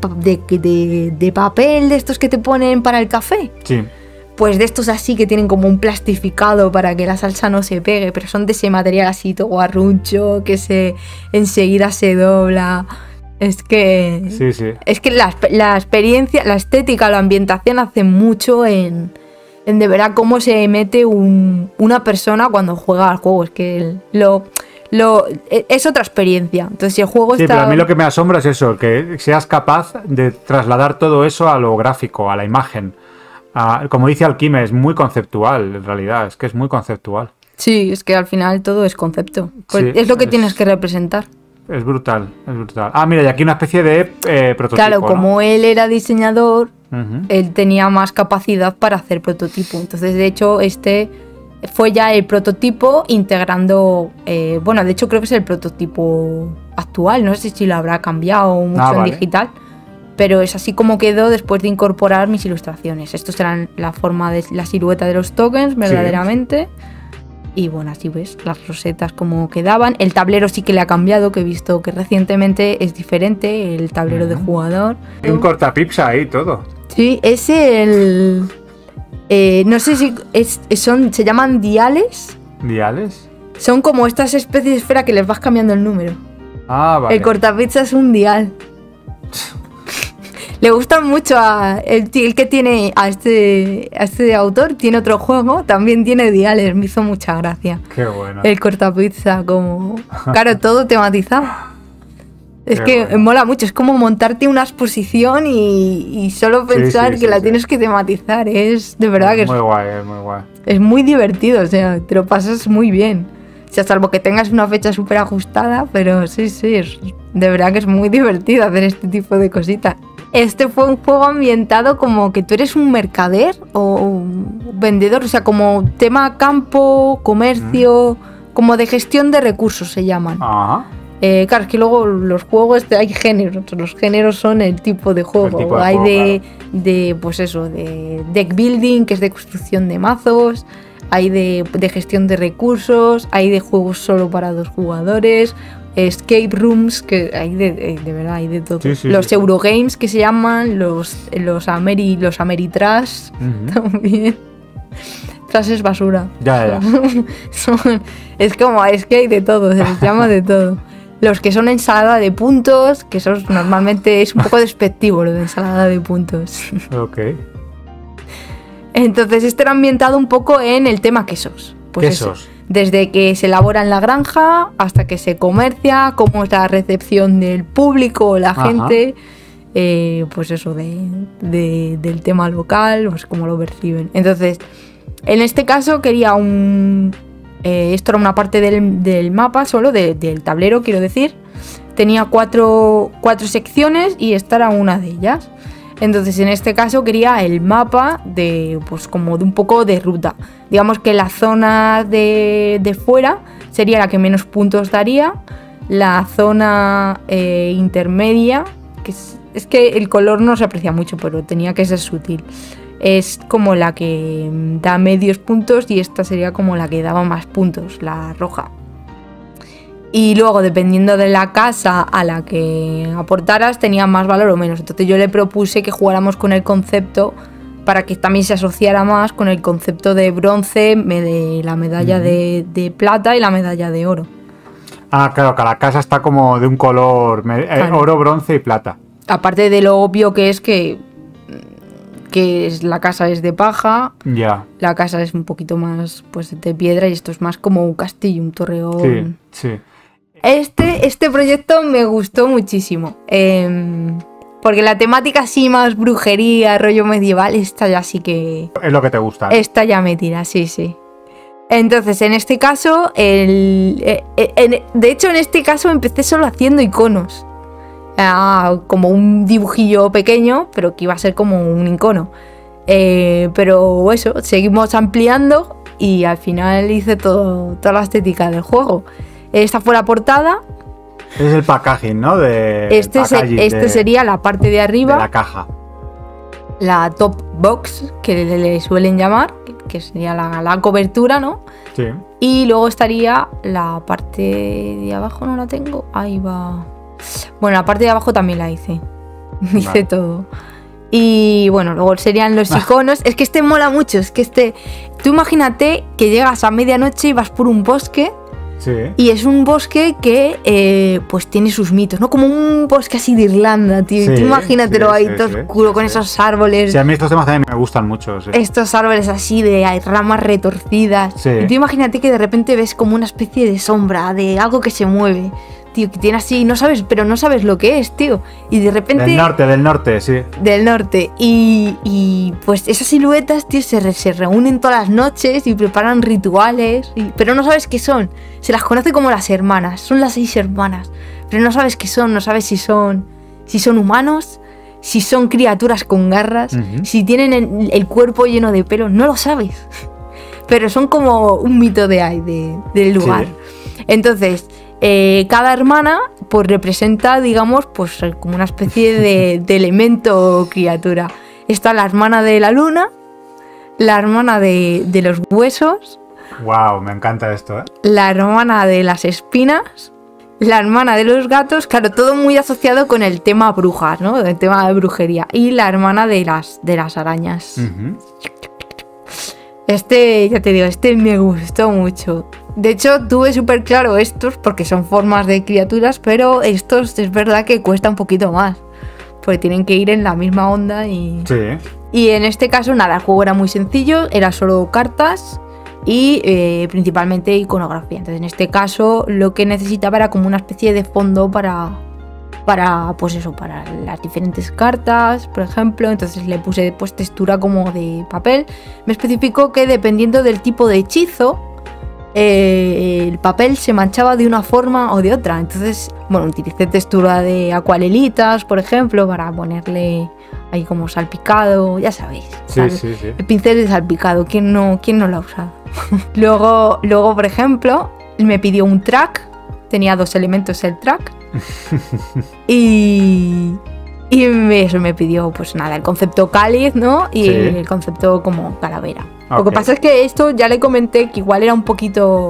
B: papel, de estos que te ponen para el café.
A: Sí.
B: Pues de estos así que tienen como un plastificado para que la salsa no se pegue, pero son de ese material así todo guarruncho que enseguida se dobla. Es que es que la experiencia, la estética, la ambientación hace mucho en de verdad cómo se mete una persona cuando juega al juego. Es que es otra experiencia. Entonces si el juego está...
A: pero a mí lo que me asombra es eso, que seas capaz de trasladar todo eso a lo gráfico, a la imagen. Como dice Alquime, es muy conceptual, en realidad, es que es muy conceptual.
B: Sí, es que al final todo es concepto. Pues es lo que tienes que representar.
A: Es brutal, es brutal. Mira, y aquí una especie de prototipo.
B: Claro, como él era diseñador,
A: Uh-huh.
B: Él tenía más capacidad para hacer prototipo. Entonces, de hecho, este fue ya el prototipo integrando... bueno, de hecho creo que es el prototipo actual. No sé si lo habrá cambiado mucho en digital. Pero es así como quedó después de incorporar mis ilustraciones. Estos eran la forma de la silueta de los tokens, verdaderamente. Sí. Y bueno, así ves las rosetas como quedaban. El tablero sí que le ha cambiado, que he visto que recientemente es diferente, el tablero de jugador.
A: Hay un cortapizza ahí todo.
B: Sí, es el... no sé si se llaman diales.
A: ¿Diales?
B: Son como estas especies de esfera que les vas cambiando el número.
A: Vale.
B: El cortapizza es un dial. Le gustan mucho el que tiene a este autor, tiene otro juego, también tiene diales, me hizo mucha gracia.
A: Qué bueno.
B: El cortapizza, como... Claro, todo tematizado. Es que mola mucho, es como montarte una exposición y solo pensar que la tienes que tematizar, es de verdad que
A: es muy guay, es muy guay.
B: Es muy divertido, o sea, te lo pasas muy bien. O sea, salvo que tengas una fecha súper ajustada, pero sí, de verdad que es muy divertido hacer este tipo de cositas. Este fue un juego ambientado como que tú eres un mercader o un vendedor, o sea, como tema campo, comercio, como de gestión de recursos se llaman.
A: Ajá.
B: Claro, es que luego los juegos hay géneros, los géneros son el tipo de juego. Hay pues eso, de deck building, que es de construcción de mazos, hay de gestión de recursos, hay de juegos solo para 2 jugadores, escape rooms, que hay de verdad, hay de todo. Sí, los Eurogames que se llaman, los Ameritrash también. Trash es basura.
A: Ya.
B: Es que hay de todo, se les llama de todo. Los que son ensalada de puntos, que eso normalmente es un poco despectivo, lo de ensalada de puntos.
A: Ok.
B: Entonces este era ambientado un poco en el tema quesos. Pues
A: quesos.
B: Eso, desde que se elabora en la granja hasta que se comercia, cómo es la recepción del público o la gente, pues eso, del tema local, pues cómo lo perciben. Entonces, en este caso quería esto era una parte del mapa solo, del tablero, quiero decir. Tenía 4 secciones y esta era una de ellas. Entonces, en este caso quería el mapa pues como de un poco de ruta. Digamos que la zona de fuera sería la que menos puntos daría. La zona intermedia, que es que el color no se aprecia mucho, pero tenía que ser sutil. Es como la que da medios puntos y esta sería como la que daba más puntos, la roja. Y luego, dependiendo de la casa a la que aportaras, tenía más valor o menos. Entonces yo le propuse que jugáramos con el concepto para que también se asociara más con el concepto de bronce, de la medalla de plata y la medalla de oro.
A: Claro, que la casa está como de un color, claro. Oro, bronce y plata.
B: Aparte de lo obvio que es que la casa es de paja,
A: Ya.
B: la casa es un poquito más pues de piedra y esto es más como un castillo, un torreón.
A: Sí, sí.
B: Este proyecto me gustó muchísimo. Porque la temática así más brujería, rollo medieval, esta ya sí que...
A: Es lo que te gusta.
B: Esta ya me tira, sí, sí. Entonces, en este caso, de hecho, en este caso empecé solo haciendo iconos. Como un dibujillo pequeño, pero que iba a ser como un icono. Pero eso, seguimos ampliando y al final hice toda la estética del juego. Esta fue la portada.
A: Es el packaging, ¿no?
B: Este sería la parte de arriba.
A: De la caja.
B: La top box, que le suelen llamar, que sería la cobertura, ¿no?
A: Sí.
B: Y luego estaría la parte de abajo, no la tengo. Ahí va. Bueno, la parte de abajo también la hice. Hice todo. Y bueno, luego serían los iconos. Es que este mola mucho. Es que tú imagínate que llegas a medianoche y vas por un bosque.
A: Sí.
B: Y es un bosque que pues tiene sus mitos, ¿no? Como un bosque así de Irlanda, tío.
A: Sí,
B: Tú imagínatelo ahí todo
A: sí,
B: oscuro con esos árboles.
A: Sí, a mí estos temas también me gustan mucho. Sí.
B: Estos árboles así de ramas retorcidas.
A: Sí.
B: Y tú imagínate que de repente ves como una especie de sombra, de algo que se mueve. Tío, que tiene así, no sabes lo que es, tío. Y de repente...
A: Del norte, sí.
B: Del norte. Y pues esas siluetas, tío, se reúnen todas las noches y preparan rituales. Pero no sabes qué son. Se las conoce como las hermanas. Son las 6 hermanas. Pero no sabes qué son. No sabes si son humanos, si son criaturas con garras, si tienen el cuerpo lleno de pelo. No lo sabes. Pero son como un mito del lugar. Sí. Entonces... cada hermana pues representa, digamos, pues como una especie de elemento o criatura. Está la hermana de la luna, la hermana de los huesos.
A: Wow, me encanta esto, ¿eh?
B: La hermana de las espinas, la hermana de los gatos, claro, todo muy asociado con el tema brujas, ¿no? El tema de brujería. Y la hermana de las arañas. Ya te digo, me gustó mucho. De hecho, tuve súper claro estos porque son formas de criaturas, pero estos es verdad que cuesta un poquito más. Porque tienen que ir en la misma onda y...
A: Sí.
B: Y en este caso, nada, el juego era muy sencillo, era solo cartas y principalmente iconografía. Entonces, en este caso, lo que necesitaba era como una especie de fondo para pues eso, para las diferentes cartas, por ejemplo. Entonces le puse pues textura como de papel. Me especificó que dependiendo del tipo de hechizo, el papel se manchaba de una forma o de otra. Entonces, bueno, utilicé textura de acuarelitas, por ejemplo, para ponerle ahí como salpicado, ya sabéis.
A: Sí.
B: El pincel de salpicado, ¿quién no lo ha usado? luego, por ejemplo, me pidió un track. Tenía 2 elementos el track. y eso me pidió, pues nada, el concepto cáliz, ¿no? Y el concepto como calavera. Okay. Lo que pasa es que esto ya le comenté que igual era un poquito...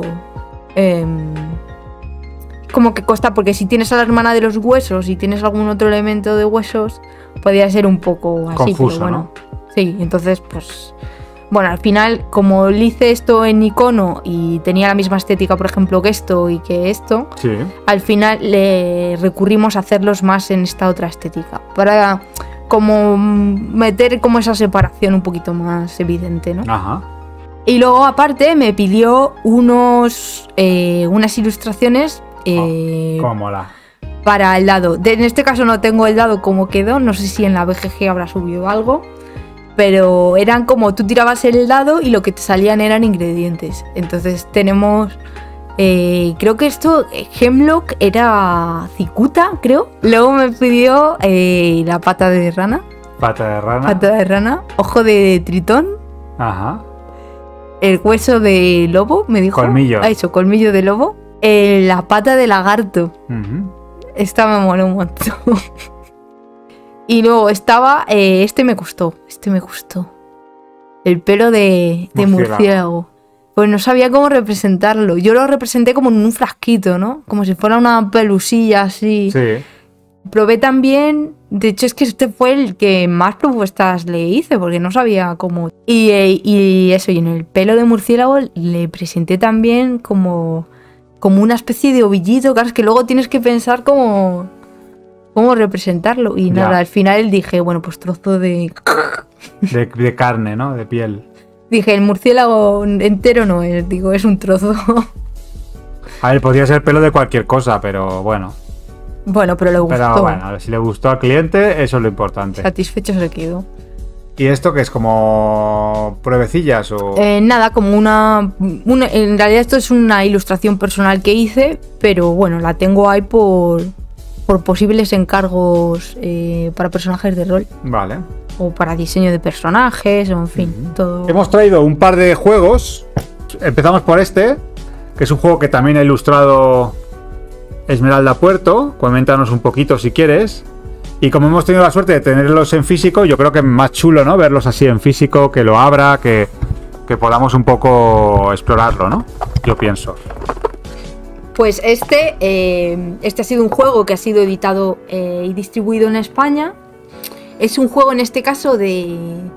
B: como que costa, porque si tienes a la hermana de los huesos y tienes algún otro elemento de huesos, podría ser un poco así.
A: Confuso,
B: pero bueno.
A: ¿no?
B: Sí, entonces pues... Bueno, al final, como le hice esto en icono y tenía la misma estética, por ejemplo, que esto y que esto,
A: sí.
B: Al final le recurrimos a hacerlos más en esta otra estética, para como meter como esa separación un poquito más evidente, ¿no?
A: Ajá.
B: Y luego, aparte, me pidió unas ilustraciones...
A: ¿Cómo mola?
B: Para el dado. En este caso no tengo el dado como quedó, no sé si en la BGG habrá subido algo. Pero eran como tú tirabas el dado y lo que te salían eran ingredientes. Entonces tenemos... creo que esto, Hemlock era cicuta, creo. Luego me pidió la pata de rana.
A: Pata de rana.
B: Ojo de tritón.
A: Ajá.
B: El hueso de lobo, me dijo.
A: Colmillo.
B: Eso, colmillo de lobo. La pata de lagarto. Esta me moló un montón. Y luego estaba... me gustó. El pelo de murciélago. Pues no sabía cómo representarlo. Yo lo representé como en un frasquito, ¿no? Como si fuera una pelusilla así.
A: Sí.
B: Probé también... De hecho, es que este fue el que más propuestas le hice, porque no sabía cómo... Y eso, y en el pelo de murciélago le presenté también como una especie de ovillito. Claro, es que luego tienes que pensar cómo representarlo. Y nada, al final dije, bueno, pues trozo de
A: de carne, ¿no? De piel.
B: Dije, el murciélago entero no es, digo, es un trozo.
A: A ver, podría ser pelo de cualquier cosa, pero bueno.
B: Bueno, pero le gustó.
A: Pero bueno, si le gustó al cliente, eso es lo importante.
B: Satisfecho se quedó.
A: ¿Y esto qué es? ¿Como pruebecillas o...?
B: Nada, como una... En realidad esto es una ilustración personal que hice, pero bueno, la tengo ahí por posibles encargos para personajes de rol.
A: Vale.
B: O para diseño de personajes, o en fin, todo.
A: Hemos traído un par de juegos. Empezamos por este, que es un juego que también ha ilustrado Esmeralda Puerto. Coméntanos un poquito si quieres. Y como hemos tenido la suerte de tenerlos en físico, yo creo que es más chulo, ¿no? Verlos así en físico, que lo abra, que podamos un poco explorarlo, ¿no? Yo pienso.
B: Pues este ha sido un juego que ha sido editado y distribuido en España. Es un juego en este caso de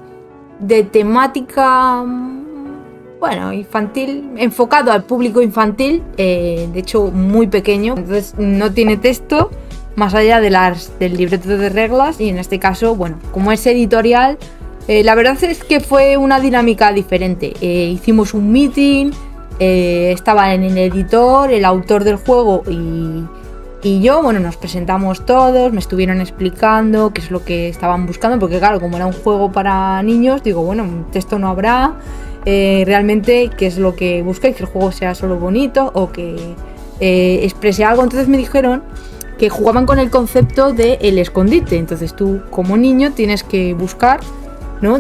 B: temática, bueno, infantil, enfocado al público infantil, de hecho muy pequeño, entonces no tiene texto más allá del libreto de reglas, y en este caso, bueno, como es editorial, la verdad es que fue una dinámica diferente. Hicimos un meeting, estaba en el editor, el autor del juego y yo, bueno, nos presentamos todos, me estuvieron explicando qué es lo que estaban buscando, porque claro, como era un juego para niños, digo, bueno, texto no habrá, realmente qué es lo que buscáis, que el juego sea solo bonito o que exprese algo. Entonces me dijeron que jugaban con el concepto de el escondite, entonces tú como niño tienes que buscar, ¿no?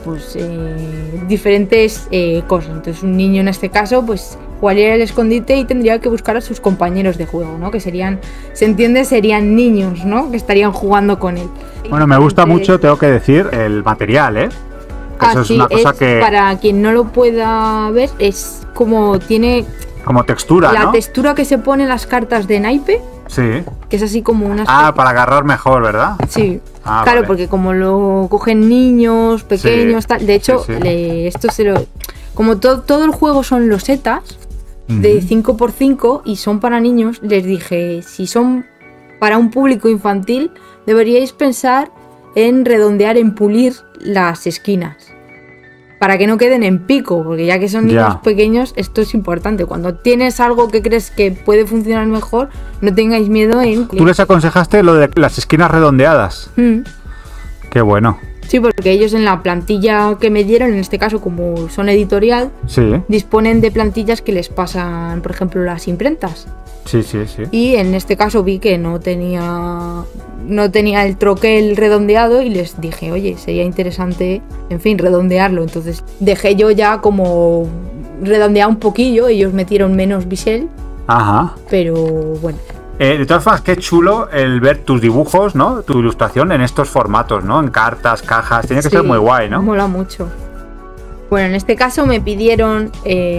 B: Diferentes cosas. Entonces un niño en este caso pues jugaría el escondite y tendría que buscar a sus compañeros de juego, ¿no? Que serían, se entiende, serían niños, ¿no? Que estarían jugando con él.
A: Bueno, me gusta mucho, tengo que decir, el material, ¿eh? Que eso es una cosa que...
B: Para quien no lo pueda ver, es como tiene...
A: Como textura,
B: la
A: ¿no?
B: textura que se pone en las cartas de naipe.
A: Sí.
B: Que es así como una...
A: Para agarrar mejor, ¿verdad?
B: Sí.
A: Claro,
B: vale. Porque como lo cogen niños pequeños,
A: sí,
B: tal. De hecho,
A: sí.
B: Esto se lo... Como todo el juego son losetas de 5x5 y son para niños, les dije, si son para un público infantil, deberíais pensar en redondear, en pulir las esquinas. Para que no queden en pico, porque ya que son niños pequeños, esto es importante. Cuando tienes algo que crees que puede funcionar mejor, no tengáis miedo en...
A: Tú les aconsejaste lo de las esquinas redondeadas. Qué bueno.
B: Sí, porque ellos en la plantilla que me dieron, en este caso como son editorial, disponen de plantillas que les pasan, por ejemplo, las imprentas.
A: Sí.
B: Y en este caso vi que no tenía el troquel redondeado y les dije, oye, sería interesante, en fin, redondearlo. Entonces dejé yo ya como redondear un poquillo, ellos metieron menos bisel. Ajá. Pero bueno.
A: De todas formas, qué chulo el ver tus dibujos, ¿no? Tu ilustración en estos formatos, ¿no? En cartas, cajas, tiene que ser muy guay, ¿no?
B: Mola mucho. Bueno, en este caso me pidieron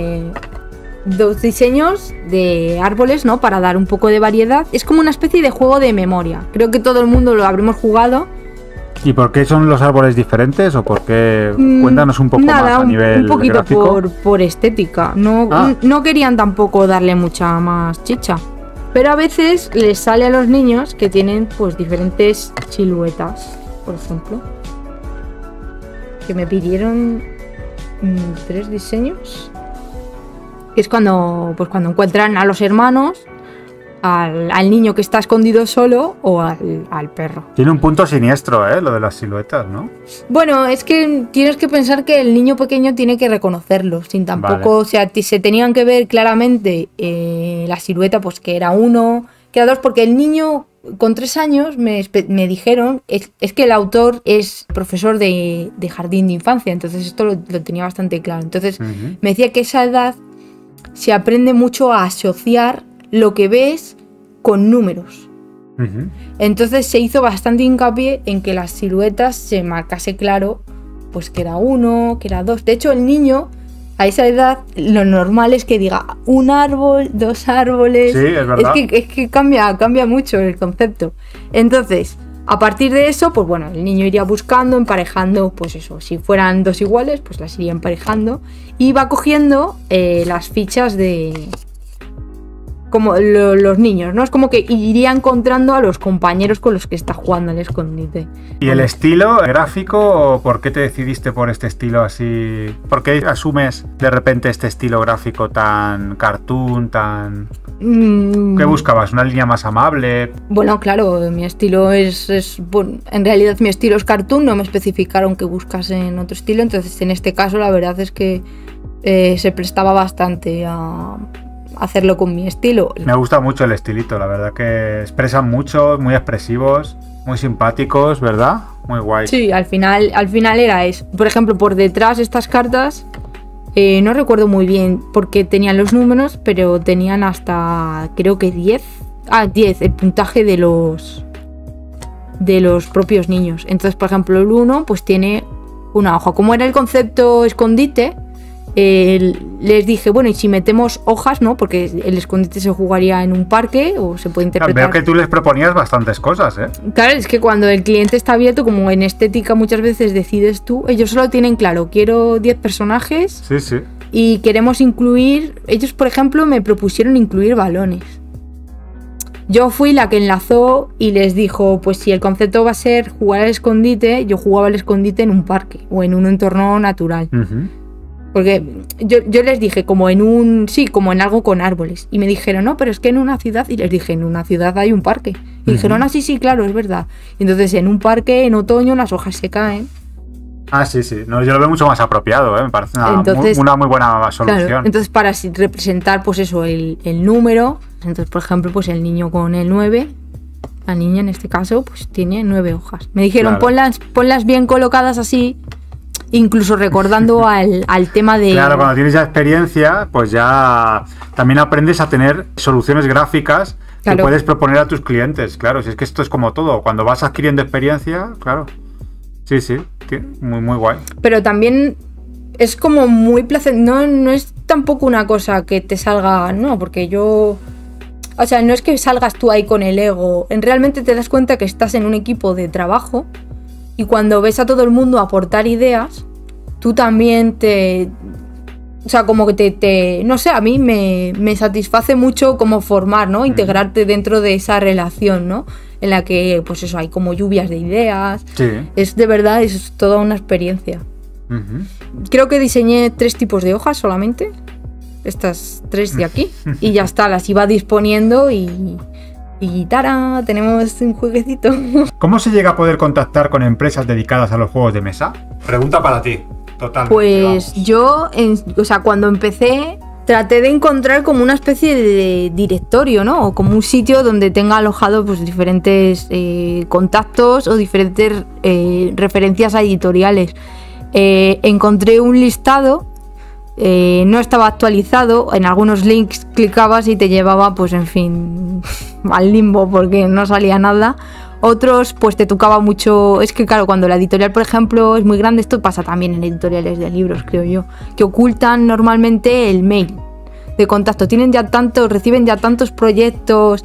B: 2 diseños de árboles, ¿no? Para dar un poco de variedad. Es como una especie de juego de memoria. Creo que todo el mundo lo habremos jugado.
A: ¿Y por qué son los árboles diferentes? ¿O por qué? Cuéntanos un poco más a nivel
B: un poquito
A: gráfico.
B: Por estética. No querían tampoco darle mucha más chicha. Pero a veces les sale a los niños que tienen pues diferentes siluetas, por ejemplo. Que me pidieron 3 diseños. Que es cuando encuentran a los hermanos, al niño que está escondido solo o al perro.
A: Tiene un punto siniestro, lo de las siluetas, ¿no?
B: Bueno, es que tienes que pensar que el niño pequeño tiene que reconocerlo, sin tampoco, o sea, se tenían que ver claramente la silueta, pues que era 1, que era 2, porque el niño con 3 años me dijeron, es que el autor es profesor de jardín de infancia, entonces esto lo tenía bastante claro. Entonces me decía que esa edad se aprende mucho a asociar lo que ves con números. Entonces se hizo bastante hincapié en que las siluetas se marcase claro, pues que era 1, que era 2. De hecho, el niño a esa edad lo normal es que diga 1 árbol, 2 árboles.
A: Sí, es verdad.
B: Es que cambia mucho el concepto. Entonces, a partir de eso, pues bueno, el niño iría buscando, emparejando, pues eso, si fueran 2 iguales, pues las iría emparejando y va cogiendo las fichas de como los niños, ¿no? Es como que iría encontrando a los compañeros con los que está jugando al escondite.
A: ¿Y el estilo gráfico? ¿Por qué te decidiste por este estilo así? ¿Por qué asumes de repente este estilo gráfico tan cartoon, tan... ¿Qué buscabas? ¿Una línea más amable?
B: Bueno, claro, mi estilo bueno, en realidad mi estilo es cartoon, no me especificaron que buscasen otro estilo, entonces en este caso la verdad es que se prestaba bastante a hacerlo con mi estilo.
A: Me gusta mucho el estilito, la verdad que expresan mucho, muy expresivos, muy simpáticos, ¿verdad? Muy guay.
B: Sí, al final era eso. Por ejemplo, por detrás estas cartas, no recuerdo muy bien porque tenían los números, pero tenían hasta, creo que 10. 10, el puntaje de los propios niños. Entonces, por ejemplo, el 1 pues tiene una hoja. Como era el concepto escondite, les dije, bueno, y si metemos hojas, ¿no? Porque el escondite se jugaría en un parque o se puede interpretar.
A: Veo que tú les proponías bastantes cosas, ¿eh?
B: Claro, es que cuando el cliente está abierto, como en estética muchas veces decides tú, ellos solo tienen claro, quiero 10 personajes.
A: Sí, sí.
B: Y queremos incluir, ellos por ejemplo me propusieron incluir balones. Yo fui la que enlazó y les dijo, pues si el concepto va a ser jugar al escondite, yo jugaba al escondite en un parque o en un entorno natural. Porque yo les dije como como en algo con árboles. Y me dijeron, no, pero es que en una ciudad. Y les dije, en una ciudad hay un parque. Y dijeron, sí, claro, es verdad. Y entonces en un parque, en otoño, las hojas se caen.
A: Sí, sí. No, yo lo veo mucho más apropiado, ¿eh? Me parece una muy buena solución.
B: Claro, entonces para representar, pues eso, el número. Entonces, por ejemplo, pues el niño con el 9, la niña en este caso, pues tiene 9 hojas. Me dijeron, claro, ponlas bien colocadas así. Incluso recordando al tema de...
A: Claro, cuando tienes ya experiencia, pues ya también aprendes a tener soluciones gráficas que puedes proponer a tus clientes. Claro, si es que esto es como todo. Cuando vas adquiriendo experiencia, claro. Sí, sí, muy, muy guay.
B: Pero también es como muy placentero. No es tampoco una cosa que te salga... No, porque yo... O sea, no es que salgas tú ahí con el ego. Realmente te das cuenta que estás en un equipo de trabajo. Y cuando ves a todo el mundo aportar ideas, tú también o sea, como que no sé, a mí me satisface mucho como formar, ¿no? Integrarte dentro de esa relación, ¿no? En la que, pues eso, hay como lluvias de ideas.
A: Sí.
B: Es de verdad, es toda una experiencia. Creo que diseñé 3 tipos de hojas solamente. Estas 3 de aquí. Y ya está, las iba disponiendo y ¡tara! Tenemos un jueguecito.
A: ¿Cómo se llega a poder contactar con empresas dedicadas a los juegos de mesa? Pregunta para ti, totalmente.
B: Pues yo, o sea, cuando empecé, traté de encontrar como una especie de directorio, ¿no? O como un sitio donde tenga alojado pues diferentes contactos o diferentes referencias a editoriales. Encontré un listado. No estaba actualizado, en algunos links clicabas y te llevaba, pues en fin, al limbo porque no salía nada. Otros, pues te tocaba mucho. Es que claro, cuando la editorial, por ejemplo, es muy grande, esto pasa también en editoriales de libros, creo yo, que ocultan normalmente el mail de contacto. Reciben ya tantos proyectos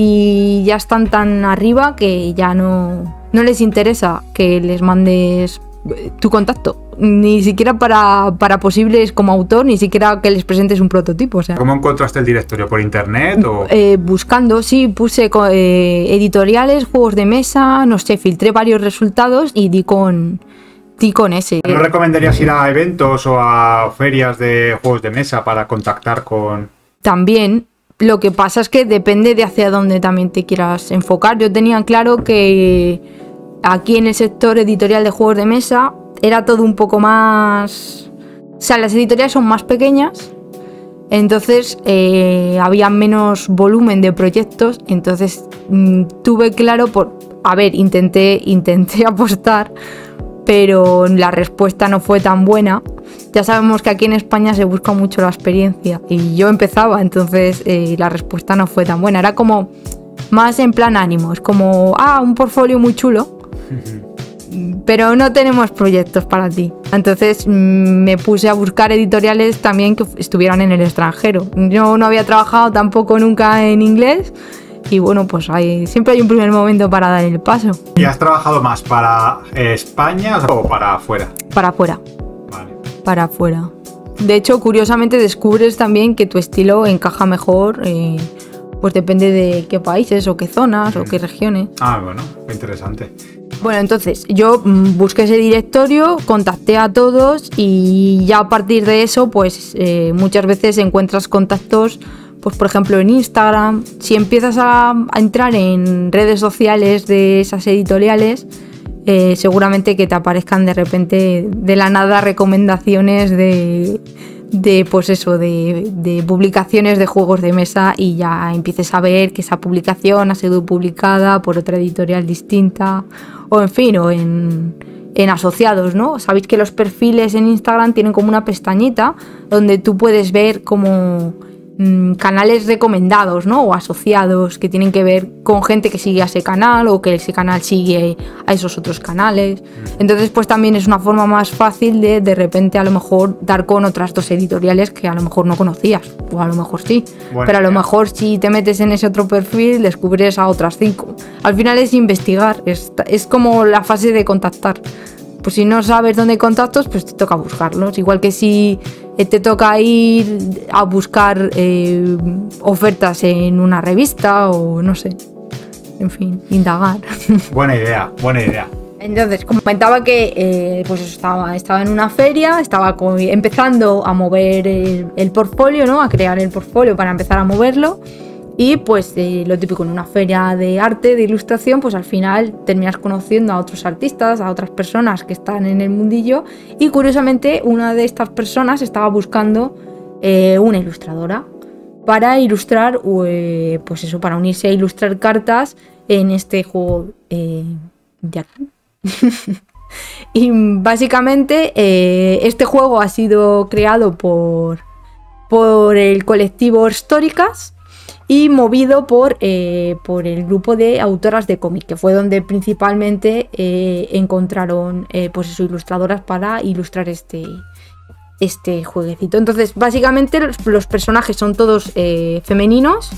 B: y ya están tan arriba que ya no les interesa que les mandes tu contacto, ni siquiera para posibles como autor, ni siquiera que les presentes un prototipo, o sea.
A: ¿Cómo encontraste el directorio? ¿Por internet o...?
B: Buscando, sí, puse editoriales, juegos de mesa, no sé, filtré varios resultados y di con ese.
A: ¿No recomendarías ir a eventos o a ferias de juegos de mesa para contactar con...?
B: También. Lo que pasa es que depende de hacia dónde también te quieras enfocar. Yo tenía claro que aquí en el sector editorial de juegos de mesa era todo un poco más... O sea, las editoriales son más pequeñas, entonces había menos volumen de proyectos, entonces tuve claro intenté apostar, pero la respuesta no fue tan buena. Ya sabemos que aquí en España se busca mucho la experiencia y yo empezaba, entonces la respuesta no fue tan buena. Era como más en plan ánimo, es como, un portfolio muy chulo, pero no tenemos proyectos para ti. Entonces me puse a buscar editoriales también que estuvieran en el extranjero. Yo no había trabajado tampoco nunca en inglés y bueno, pues siempre hay un primer momento para dar el paso.
A: ¿Y has trabajado más para España o para afuera?
B: Para afuera.
A: Vale.
B: Para afuera. De hecho, curiosamente descubres también que tu estilo encaja mejor Pues depende de qué países o qué zonas o qué regiones.
A: Ah, bueno, qué interesante.
B: Bueno, entonces yo busqué ese directorio, contacté a todos y ya a partir de eso, pues muchas veces encuentras contactos, pues por ejemplo en Instagram. Si empiezas a entrar en redes sociales de esas editoriales, seguramente que te aparezcan de repente de la nada recomendaciones de pues eso, de publicaciones de juegos de mesa y ya empieces a ver que esa publicación ha sido publicada por otra editorial distinta o en fin, o en asociados, ¿no? Sabéis que los perfiles en Instagram tienen como una pestañita donde tú puedes ver como canales recomendados, ¿no? O asociados que tienen que ver con gente que sigue a ese canal o que ese canal sigue a esos otros canales. Entonces, pues también es una forma más fácil de repente a lo mejor dar con otras dos editoriales que a lo mejor no conocías, o a lo mejor sí. Bueno, pero a lo mejor si te metes en ese otro perfil descubres a otras 5. Al final es investigar, es como la fase de contactar. Pues si no sabes dónde hay contactos, pues te toca buscarlos. Igual que si te toca ir a buscar ofertas en una revista o no sé. En fin, indagar.
A: Buena idea, buena idea.
B: Entonces, comentaba que pues estaba en una feria, estaba empezando a mover el portfolio, ¿no? A crear el portfolio para empezar a moverlo. Y pues lo típico, en una feria de arte, de ilustración, pues al final terminas conociendo a otros artistas, a otras personas que están en el mundillo. Y curiosamente una de estas personas estaba buscando una ilustradora para ilustrar, pues eso, para unirse a ilustrar cartas en este juego de aquí. Y básicamente este juego ha sido creado por el colectivo Históricas y movido por el grupo de autoras de cómic, que fue donde principalmente encontraron pues eso, ilustradoras para ilustrar este jueguecito. Entonces, básicamente los personajes son todos femeninos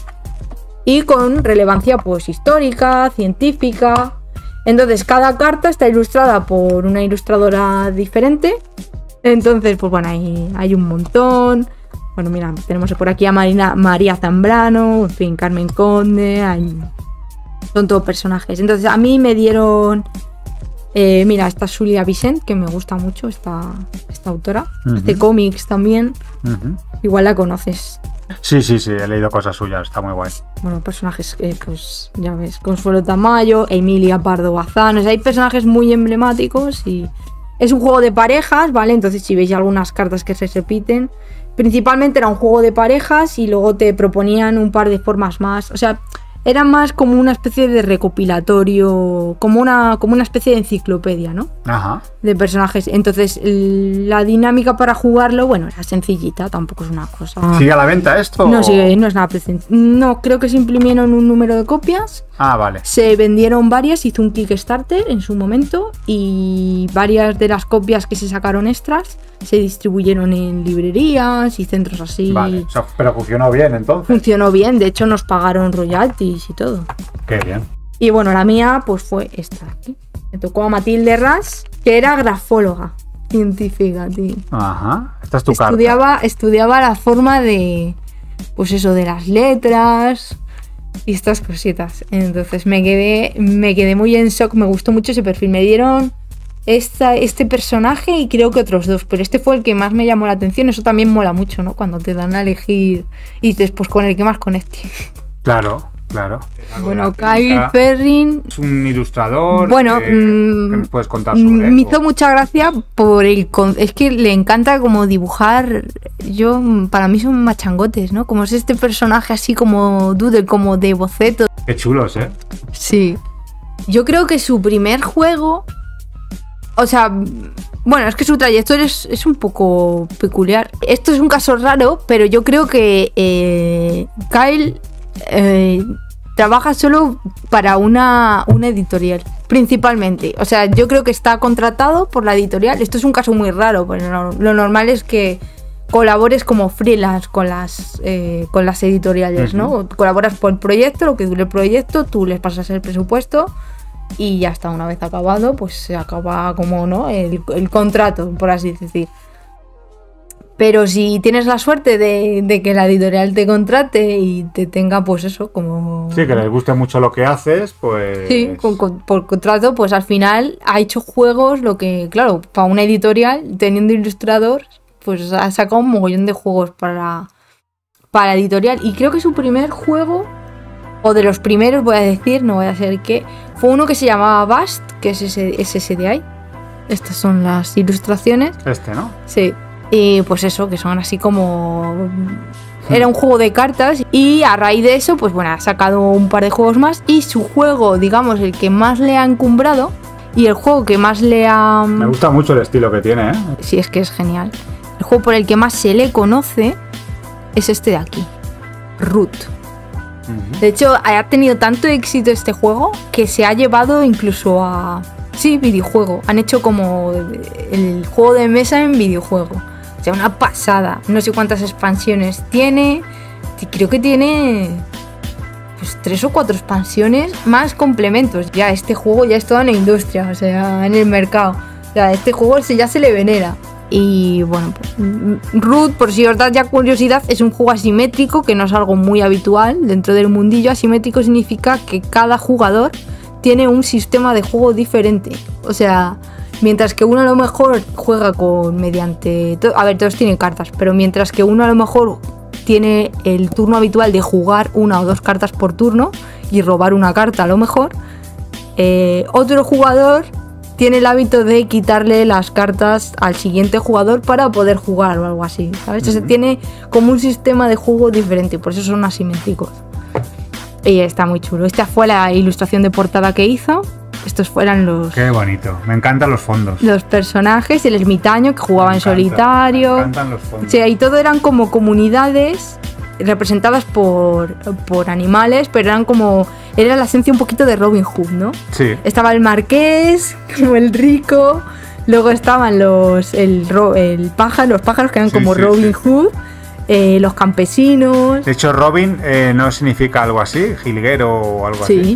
B: y con relevancia pues histórica, científica. Entonces, cada carta está ilustrada por una ilustradora diferente. Entonces, pues bueno, hay un montón. Bueno, mira, tenemos por aquí a María Zambrano, en fin, Carmen Conde, son todos personajes. Entonces a mí me dieron, mira, esta Julia Vicent, que me gusta mucho, esta autora, hace cómics también, igual la conoces.
A: Sí, he leído cosas suyas, está muy guay.
B: Bueno, personajes, pues ya ves, Consuelo Tamayo, Emilia Pardo Bazán, o sea, hay personajes muy emblemáticos y es un juego de parejas, ¿vale? Entonces si veis algunas cartas que se repiten, principalmente era un juego de parejas y luego te proponían un par de formas más. O sea, era más como una especie de recopilatorio, como una especie de enciclopedia, ¿no?
A: Ajá.
B: De personajes. Entonces, la dinámica para jugarlo, bueno, era sencillita, tampoco es una cosa.
A: ¿Sigue a la venta esto?
B: No, no es nada presente. No, creo que se imprimieron un número de copias.
A: Ah, vale.
B: Se vendieron varias, hizo un Kickstarter en su momento y varias de las copias que se sacaron extras se distribuyeron en librerías y centros así.
A: Vale, o sea, pero funcionó bien entonces.
B: Funcionó bien, de hecho nos pagaron royalties y todo.
A: Qué bien.
B: Y bueno, la mía pues fue esta de aquí. Me tocó a Matilde Ras, que era grafóloga científica, tío.
A: Ajá, esta es tu carta.
B: Estudiaba la forma de, pues eso, de las letras y estas cositas. Entonces me quedé muy en shock, me gustó mucho ese perfil. Me dieron este personaje y creo que otros dos, pero este fue el que más me llamó la atención. Eso también mola mucho, ¿no? Cuando te dan a elegir y dices, pues con el que más conecte.
A: Claro.
B: Bueno, Kyle Ferrin
A: es un ilustrador.
B: Bueno,
A: ¿qué nos puedes contar sobre él?
B: Me hizo mucha gracia por es que le encanta como dibujar. Para mí son machangotes, ¿no? Como es este personaje así como doodle, como de boceto.
A: Qué chulos, ¿eh?
B: Sí. Yo creo que su primer juego, o sea, bueno, es que su trayectoria es un poco peculiar. Esto es un caso raro, pero yo creo que Kyle trabaja solo para una editorial, principalmente. O sea, yo creo que está contratado por la editorial. Esto es un caso muy raro, pero lo normal es que colabores como freelance con las editoriales, ¿no? Colaboras por el proyecto, lo que dure el proyecto, tú les pasas el presupuesto y ya está. Una vez acabado, pues se acaba como, ¿no? El contrato, por así decir. Pero si tienes la suerte de que la editorial te contrate y te tenga, pues eso, como...
A: Sí, que les guste mucho lo que haces, pues...
B: Sí, por contrato, pues al final ha hecho juegos, lo que, claro, para una editorial, teniendo ilustrador, pues ha sacado un mogollón de juegos para la editorial. Y creo que su primer juego, o de los primeros, voy a decir, no voy a ser que, fue uno que se llamaba Bast, que es ese de ahí. Estas son las ilustraciones.
A: ¿No?
B: Sí. Y pues eso, que son así como... Era un juego de cartas y a raíz de eso, pues bueno, ha sacado un par de juegos más y su juego, digamos, el que más le ha encumbrado y el juego que más le ha...
A: Me gusta mucho el estilo que tiene, ¿eh?
B: Sí, es que es genial. El juego por el que más se le conoce es este de aquí, Root. De hecho, ha tenido tanto éxito este juego que se ha llevado incluso a... Sí, videojuego. Han hecho como el juego de mesa en videojuego. O sea, una pasada. No sé cuántas expansiones tiene. Creo que tiene pues 3 o 4 expansiones más complementos. Ya este juego ya es toda una industria, o sea, en el mercado. O sea, este juego ya se le venera. Y bueno, pues Root, por si os da ya curiosidad, es un juego asimétrico, que no es algo muy habitual dentro del mundillo. Asimétrico significa que cada jugador tiene un sistema de juego diferente. O sea, mientras que uno a lo mejor juega a ver, todos tienen cartas, pero mientras que uno a lo mejor tiene el turno habitual de jugar 1 o 2 cartas por turno y robar una carta a lo mejor, otro jugador tiene el hábito de quitarle las cartas al siguiente jugador para poder jugar o algo así, ¿sabes? O sea, tiene como un sistema de juego diferente, por eso son asimétricos. Y está muy chulo. Esta fue la ilustración de portada que hizo. Estos fueran los...
A: Qué bonito. Me encantan los fondos.
B: Los personajes, el ermitaño que jugaba en solitario.
A: Me encantan los fondos.
B: O sea, y todo eran como comunidades representadas por animales, pero eran como... Era la esencia un poquito de Robin Hood, ¿no?
A: Sí.
B: Estaba el marqués, como el rico. Luego estaban los pájaros que eran como Robin Hood. Los campesinos.
A: De hecho, Robin no significa algo así, jilguero o algo así.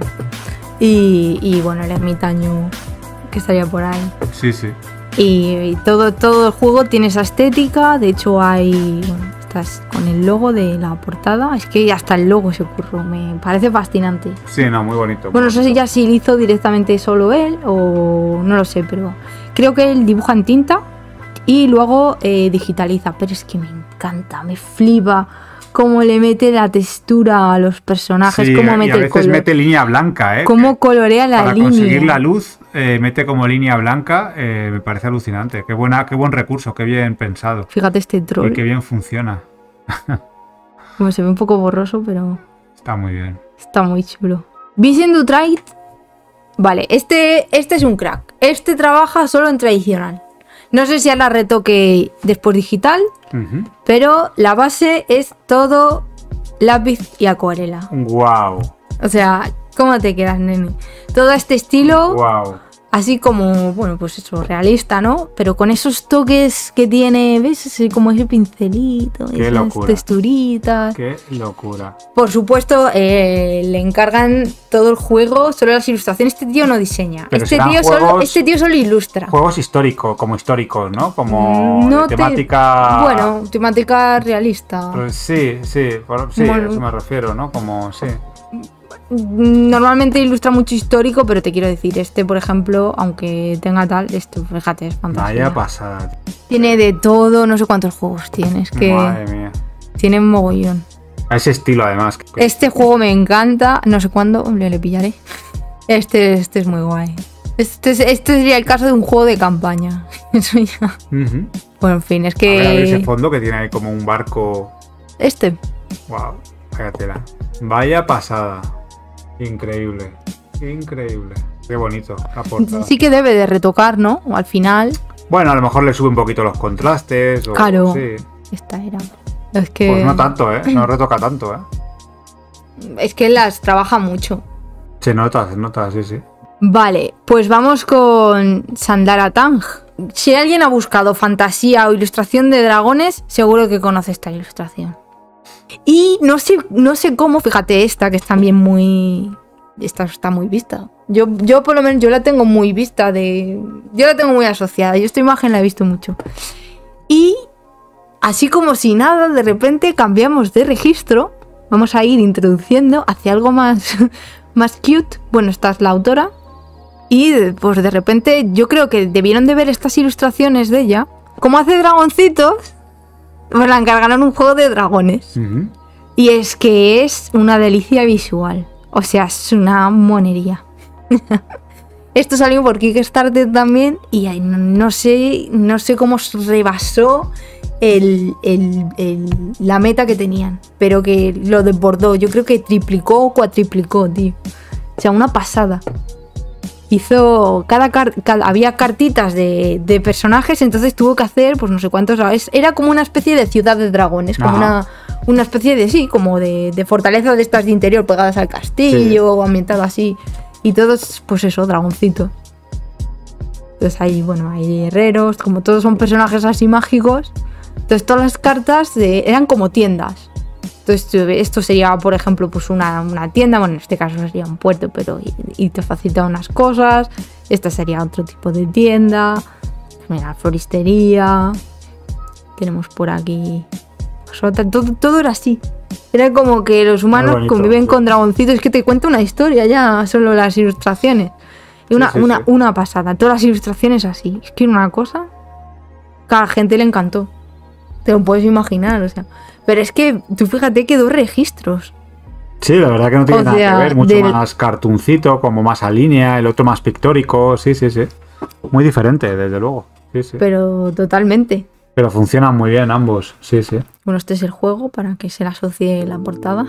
B: Y bueno, el ermitaño que estaría por ahí.
A: Sí.
B: Y todo el juego tiene esa estética. De hecho, hay... Bueno, estás con el logo de la portada. Es que hasta el logo se ocurrió. Me parece fascinante.
A: Sí, no, muy bonito.
B: Bueno, no sé si ya si lo hizo directamente solo él o no lo sé, pero creo que él dibuja en tinta y luego digitaliza. Pero es que me encanta, me flipa cómo le mete la textura a los personajes, cómo mete
A: y a veces
B: el color.
A: mete línea blanca,
B: cómo colorea la
A: para
B: línea.
A: Para conseguir la luz, mete como línea blanca, me parece alucinante. Qué buen recurso, qué bien pensado.
B: Fíjate este troll.
A: Y qué bien funciona.
B: Bueno, se ve un poco borroso, pero...
A: Está muy bien.
B: Está muy chulo. Vincent Dutrait. Vale, este es un crack. Este trabaja solo en tradicional. No sé si hará retoque después digital, pero la base es todo lápiz y acuarela.
A: ¡Wow!
B: O sea, ¿cómo te quedas, nene? Todo este estilo, así como, bueno, pues eso, realista, ¿no? Pero con esos toques que tiene, ¿ves? Como ese pincelito,
A: Qué
B: esas
A: locura.
B: texturitas.
A: ¡Qué locura!
B: Por supuesto, le encargan todo el juego, solo las ilustraciones. Este tío no diseña.
A: Pero
B: Este tío solo ilustra.
A: Juegos históricos, ¿no? Como
B: no
A: temática...
B: Bueno, temática realista.
A: Pues sí, bueno, a eso me refiero, ¿no? Como, sí.
B: Normalmente ilustra mucho histórico, pero te quiero decir, este, por ejemplo, aunque tenga tal, esto, fíjate, es fantástico.
A: Vaya pasada.
B: Tiene de todo, no sé cuántos juegos tiene, es que...
A: Madre mía.
B: Tiene un mogollón.
A: A ese estilo, además.
B: Este juego me encanta, no sé cuándo le pillaré. Este es muy guay. Este sería el caso de un juego de campaña. Eso ya. Bueno, en fin, es que...
A: A ver ese fondo que tiene ahí como un barco... Wow, vaya tela. Vaya pasada. Increíble. Qué bonito la portada.
B: Sí que debe de retocar, ¿no? Al final.
A: Bueno, a lo mejor le sube un poquito los contrastes. O,
B: claro.
A: Sí.
B: Esta era. Es que...
A: Pues no tanto, ¿eh? No retoca tanto, ¿eh?
B: Es que las trabaja mucho.
A: Se nota, sí.
B: Vale, pues vamos con Sandara Tang. Si alguien ha buscado fantasía o ilustración de dragones, seguro que conoce esta ilustración. Y no sé cómo, fíjate esta, que es también muy... Esta está muy vista. Yo por lo menos, yo la tengo muy vista. Yo la tengo muy asociada. Yo esta imagen la he visto mucho. Y así como si nada, de repente cambiamos de registro. Vamos a ir introduciendo hacia algo más, más cute. Bueno, esta es la autora. Y pues de repente yo creo que debieron de ver estas ilustraciones de ella. Como hace dragoncitos, pues la encargaron un juego de dragones. Uh-huh. Y es que es una delicia visual. O sea, es una monería. Esto salió por Kickstarter también. Y no sé cómo rebasó la meta que tenían. Pero que lo desbordó. Yo creo que triplicó o cuatriplicó, tío. O sea, una pasada. Hizo había cartitas de personajes, entonces tuvo que hacer pues no sé cuántos, era como una especie de ciudad de dragones, como una especie de como de fortaleza de estas de interior pegadas al castillo, sí, ambientado así, y todos pues eso, dragoncitos. Entonces hay herreros, como todos son personajes así mágicos. Entonces todas las cartas eran como tiendas. Entonces esto sería, por ejemplo, pues una tienda, bueno, en este caso sería un puerto, pero y te facilita unas cosas. Esta sería otro tipo de tienda. Mira, floristería. Tenemos por aquí. Todo era así. Era como que los humanos conviven con dragoncitos. Es que te cuenta una historia ya, solo las ilustraciones. Y una pasada. Todas las ilustraciones así. Es que era una cosa que a la gente le encantó. Te lo puedes imaginar, o sea. Pero es que, tú fíjate que 2 registros.
A: Sí, la verdad que no tiene nada que ver. Mucho más cartuncito, como más a línea, el otro más pictórico. Sí. Muy diferente, desde luego. Sí.
B: Pero totalmente.
A: Pero funcionan muy bien ambos. Sí.
B: Bueno, este es el juego para que se le asocie la portada.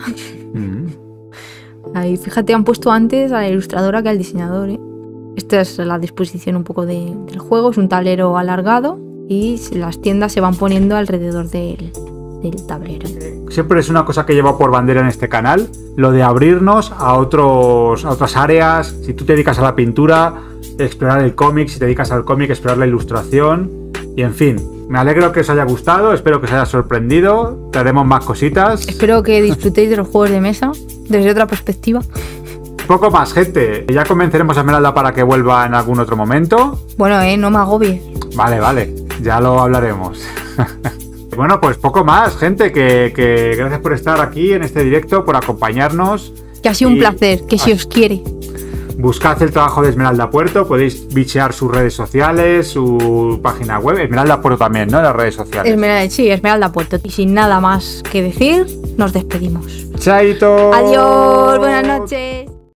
B: Ahí, fíjate, han puesto antes a la ilustradora que al diseñador, ¿eh? Esta es la disposición un poco del juego. Es un tablero alargado y las tiendas se van poniendo alrededor del tablero.
A: Siempre es una cosa que lleva por bandera en este canal, lo de abrirnos a otras áreas. Si tú te dedicas a la pintura, explorar el cómic; si te dedicas al cómic, explorar la ilustración. Y en fin, me alegro que os haya gustado, espero que os haya sorprendido. Te haremos más cositas.
B: Espero que disfrutéis de los juegos de mesa desde otra perspectiva.
A: Poco más, gente. Ya convenceremos a Esmeralda para que vuelva en algún otro momento.
B: Bueno, no me agobies.
A: Vale, ya lo hablaremos. Bueno, pues poco más, gente, que gracias por estar aquí en este directo, por acompañarnos.
B: Que ha sido un placer, que si os quiere.
A: Buscad el trabajo de Esmeralda Puerto, podéis bichear sus redes sociales, su página web, Esmeralda Puerto también, ¿no? En las redes sociales.
B: Sí, Esmeralda Puerto. Y sin nada más que decir, nos despedimos.
A: ¡Chaito!
B: Adiós, buenas noches.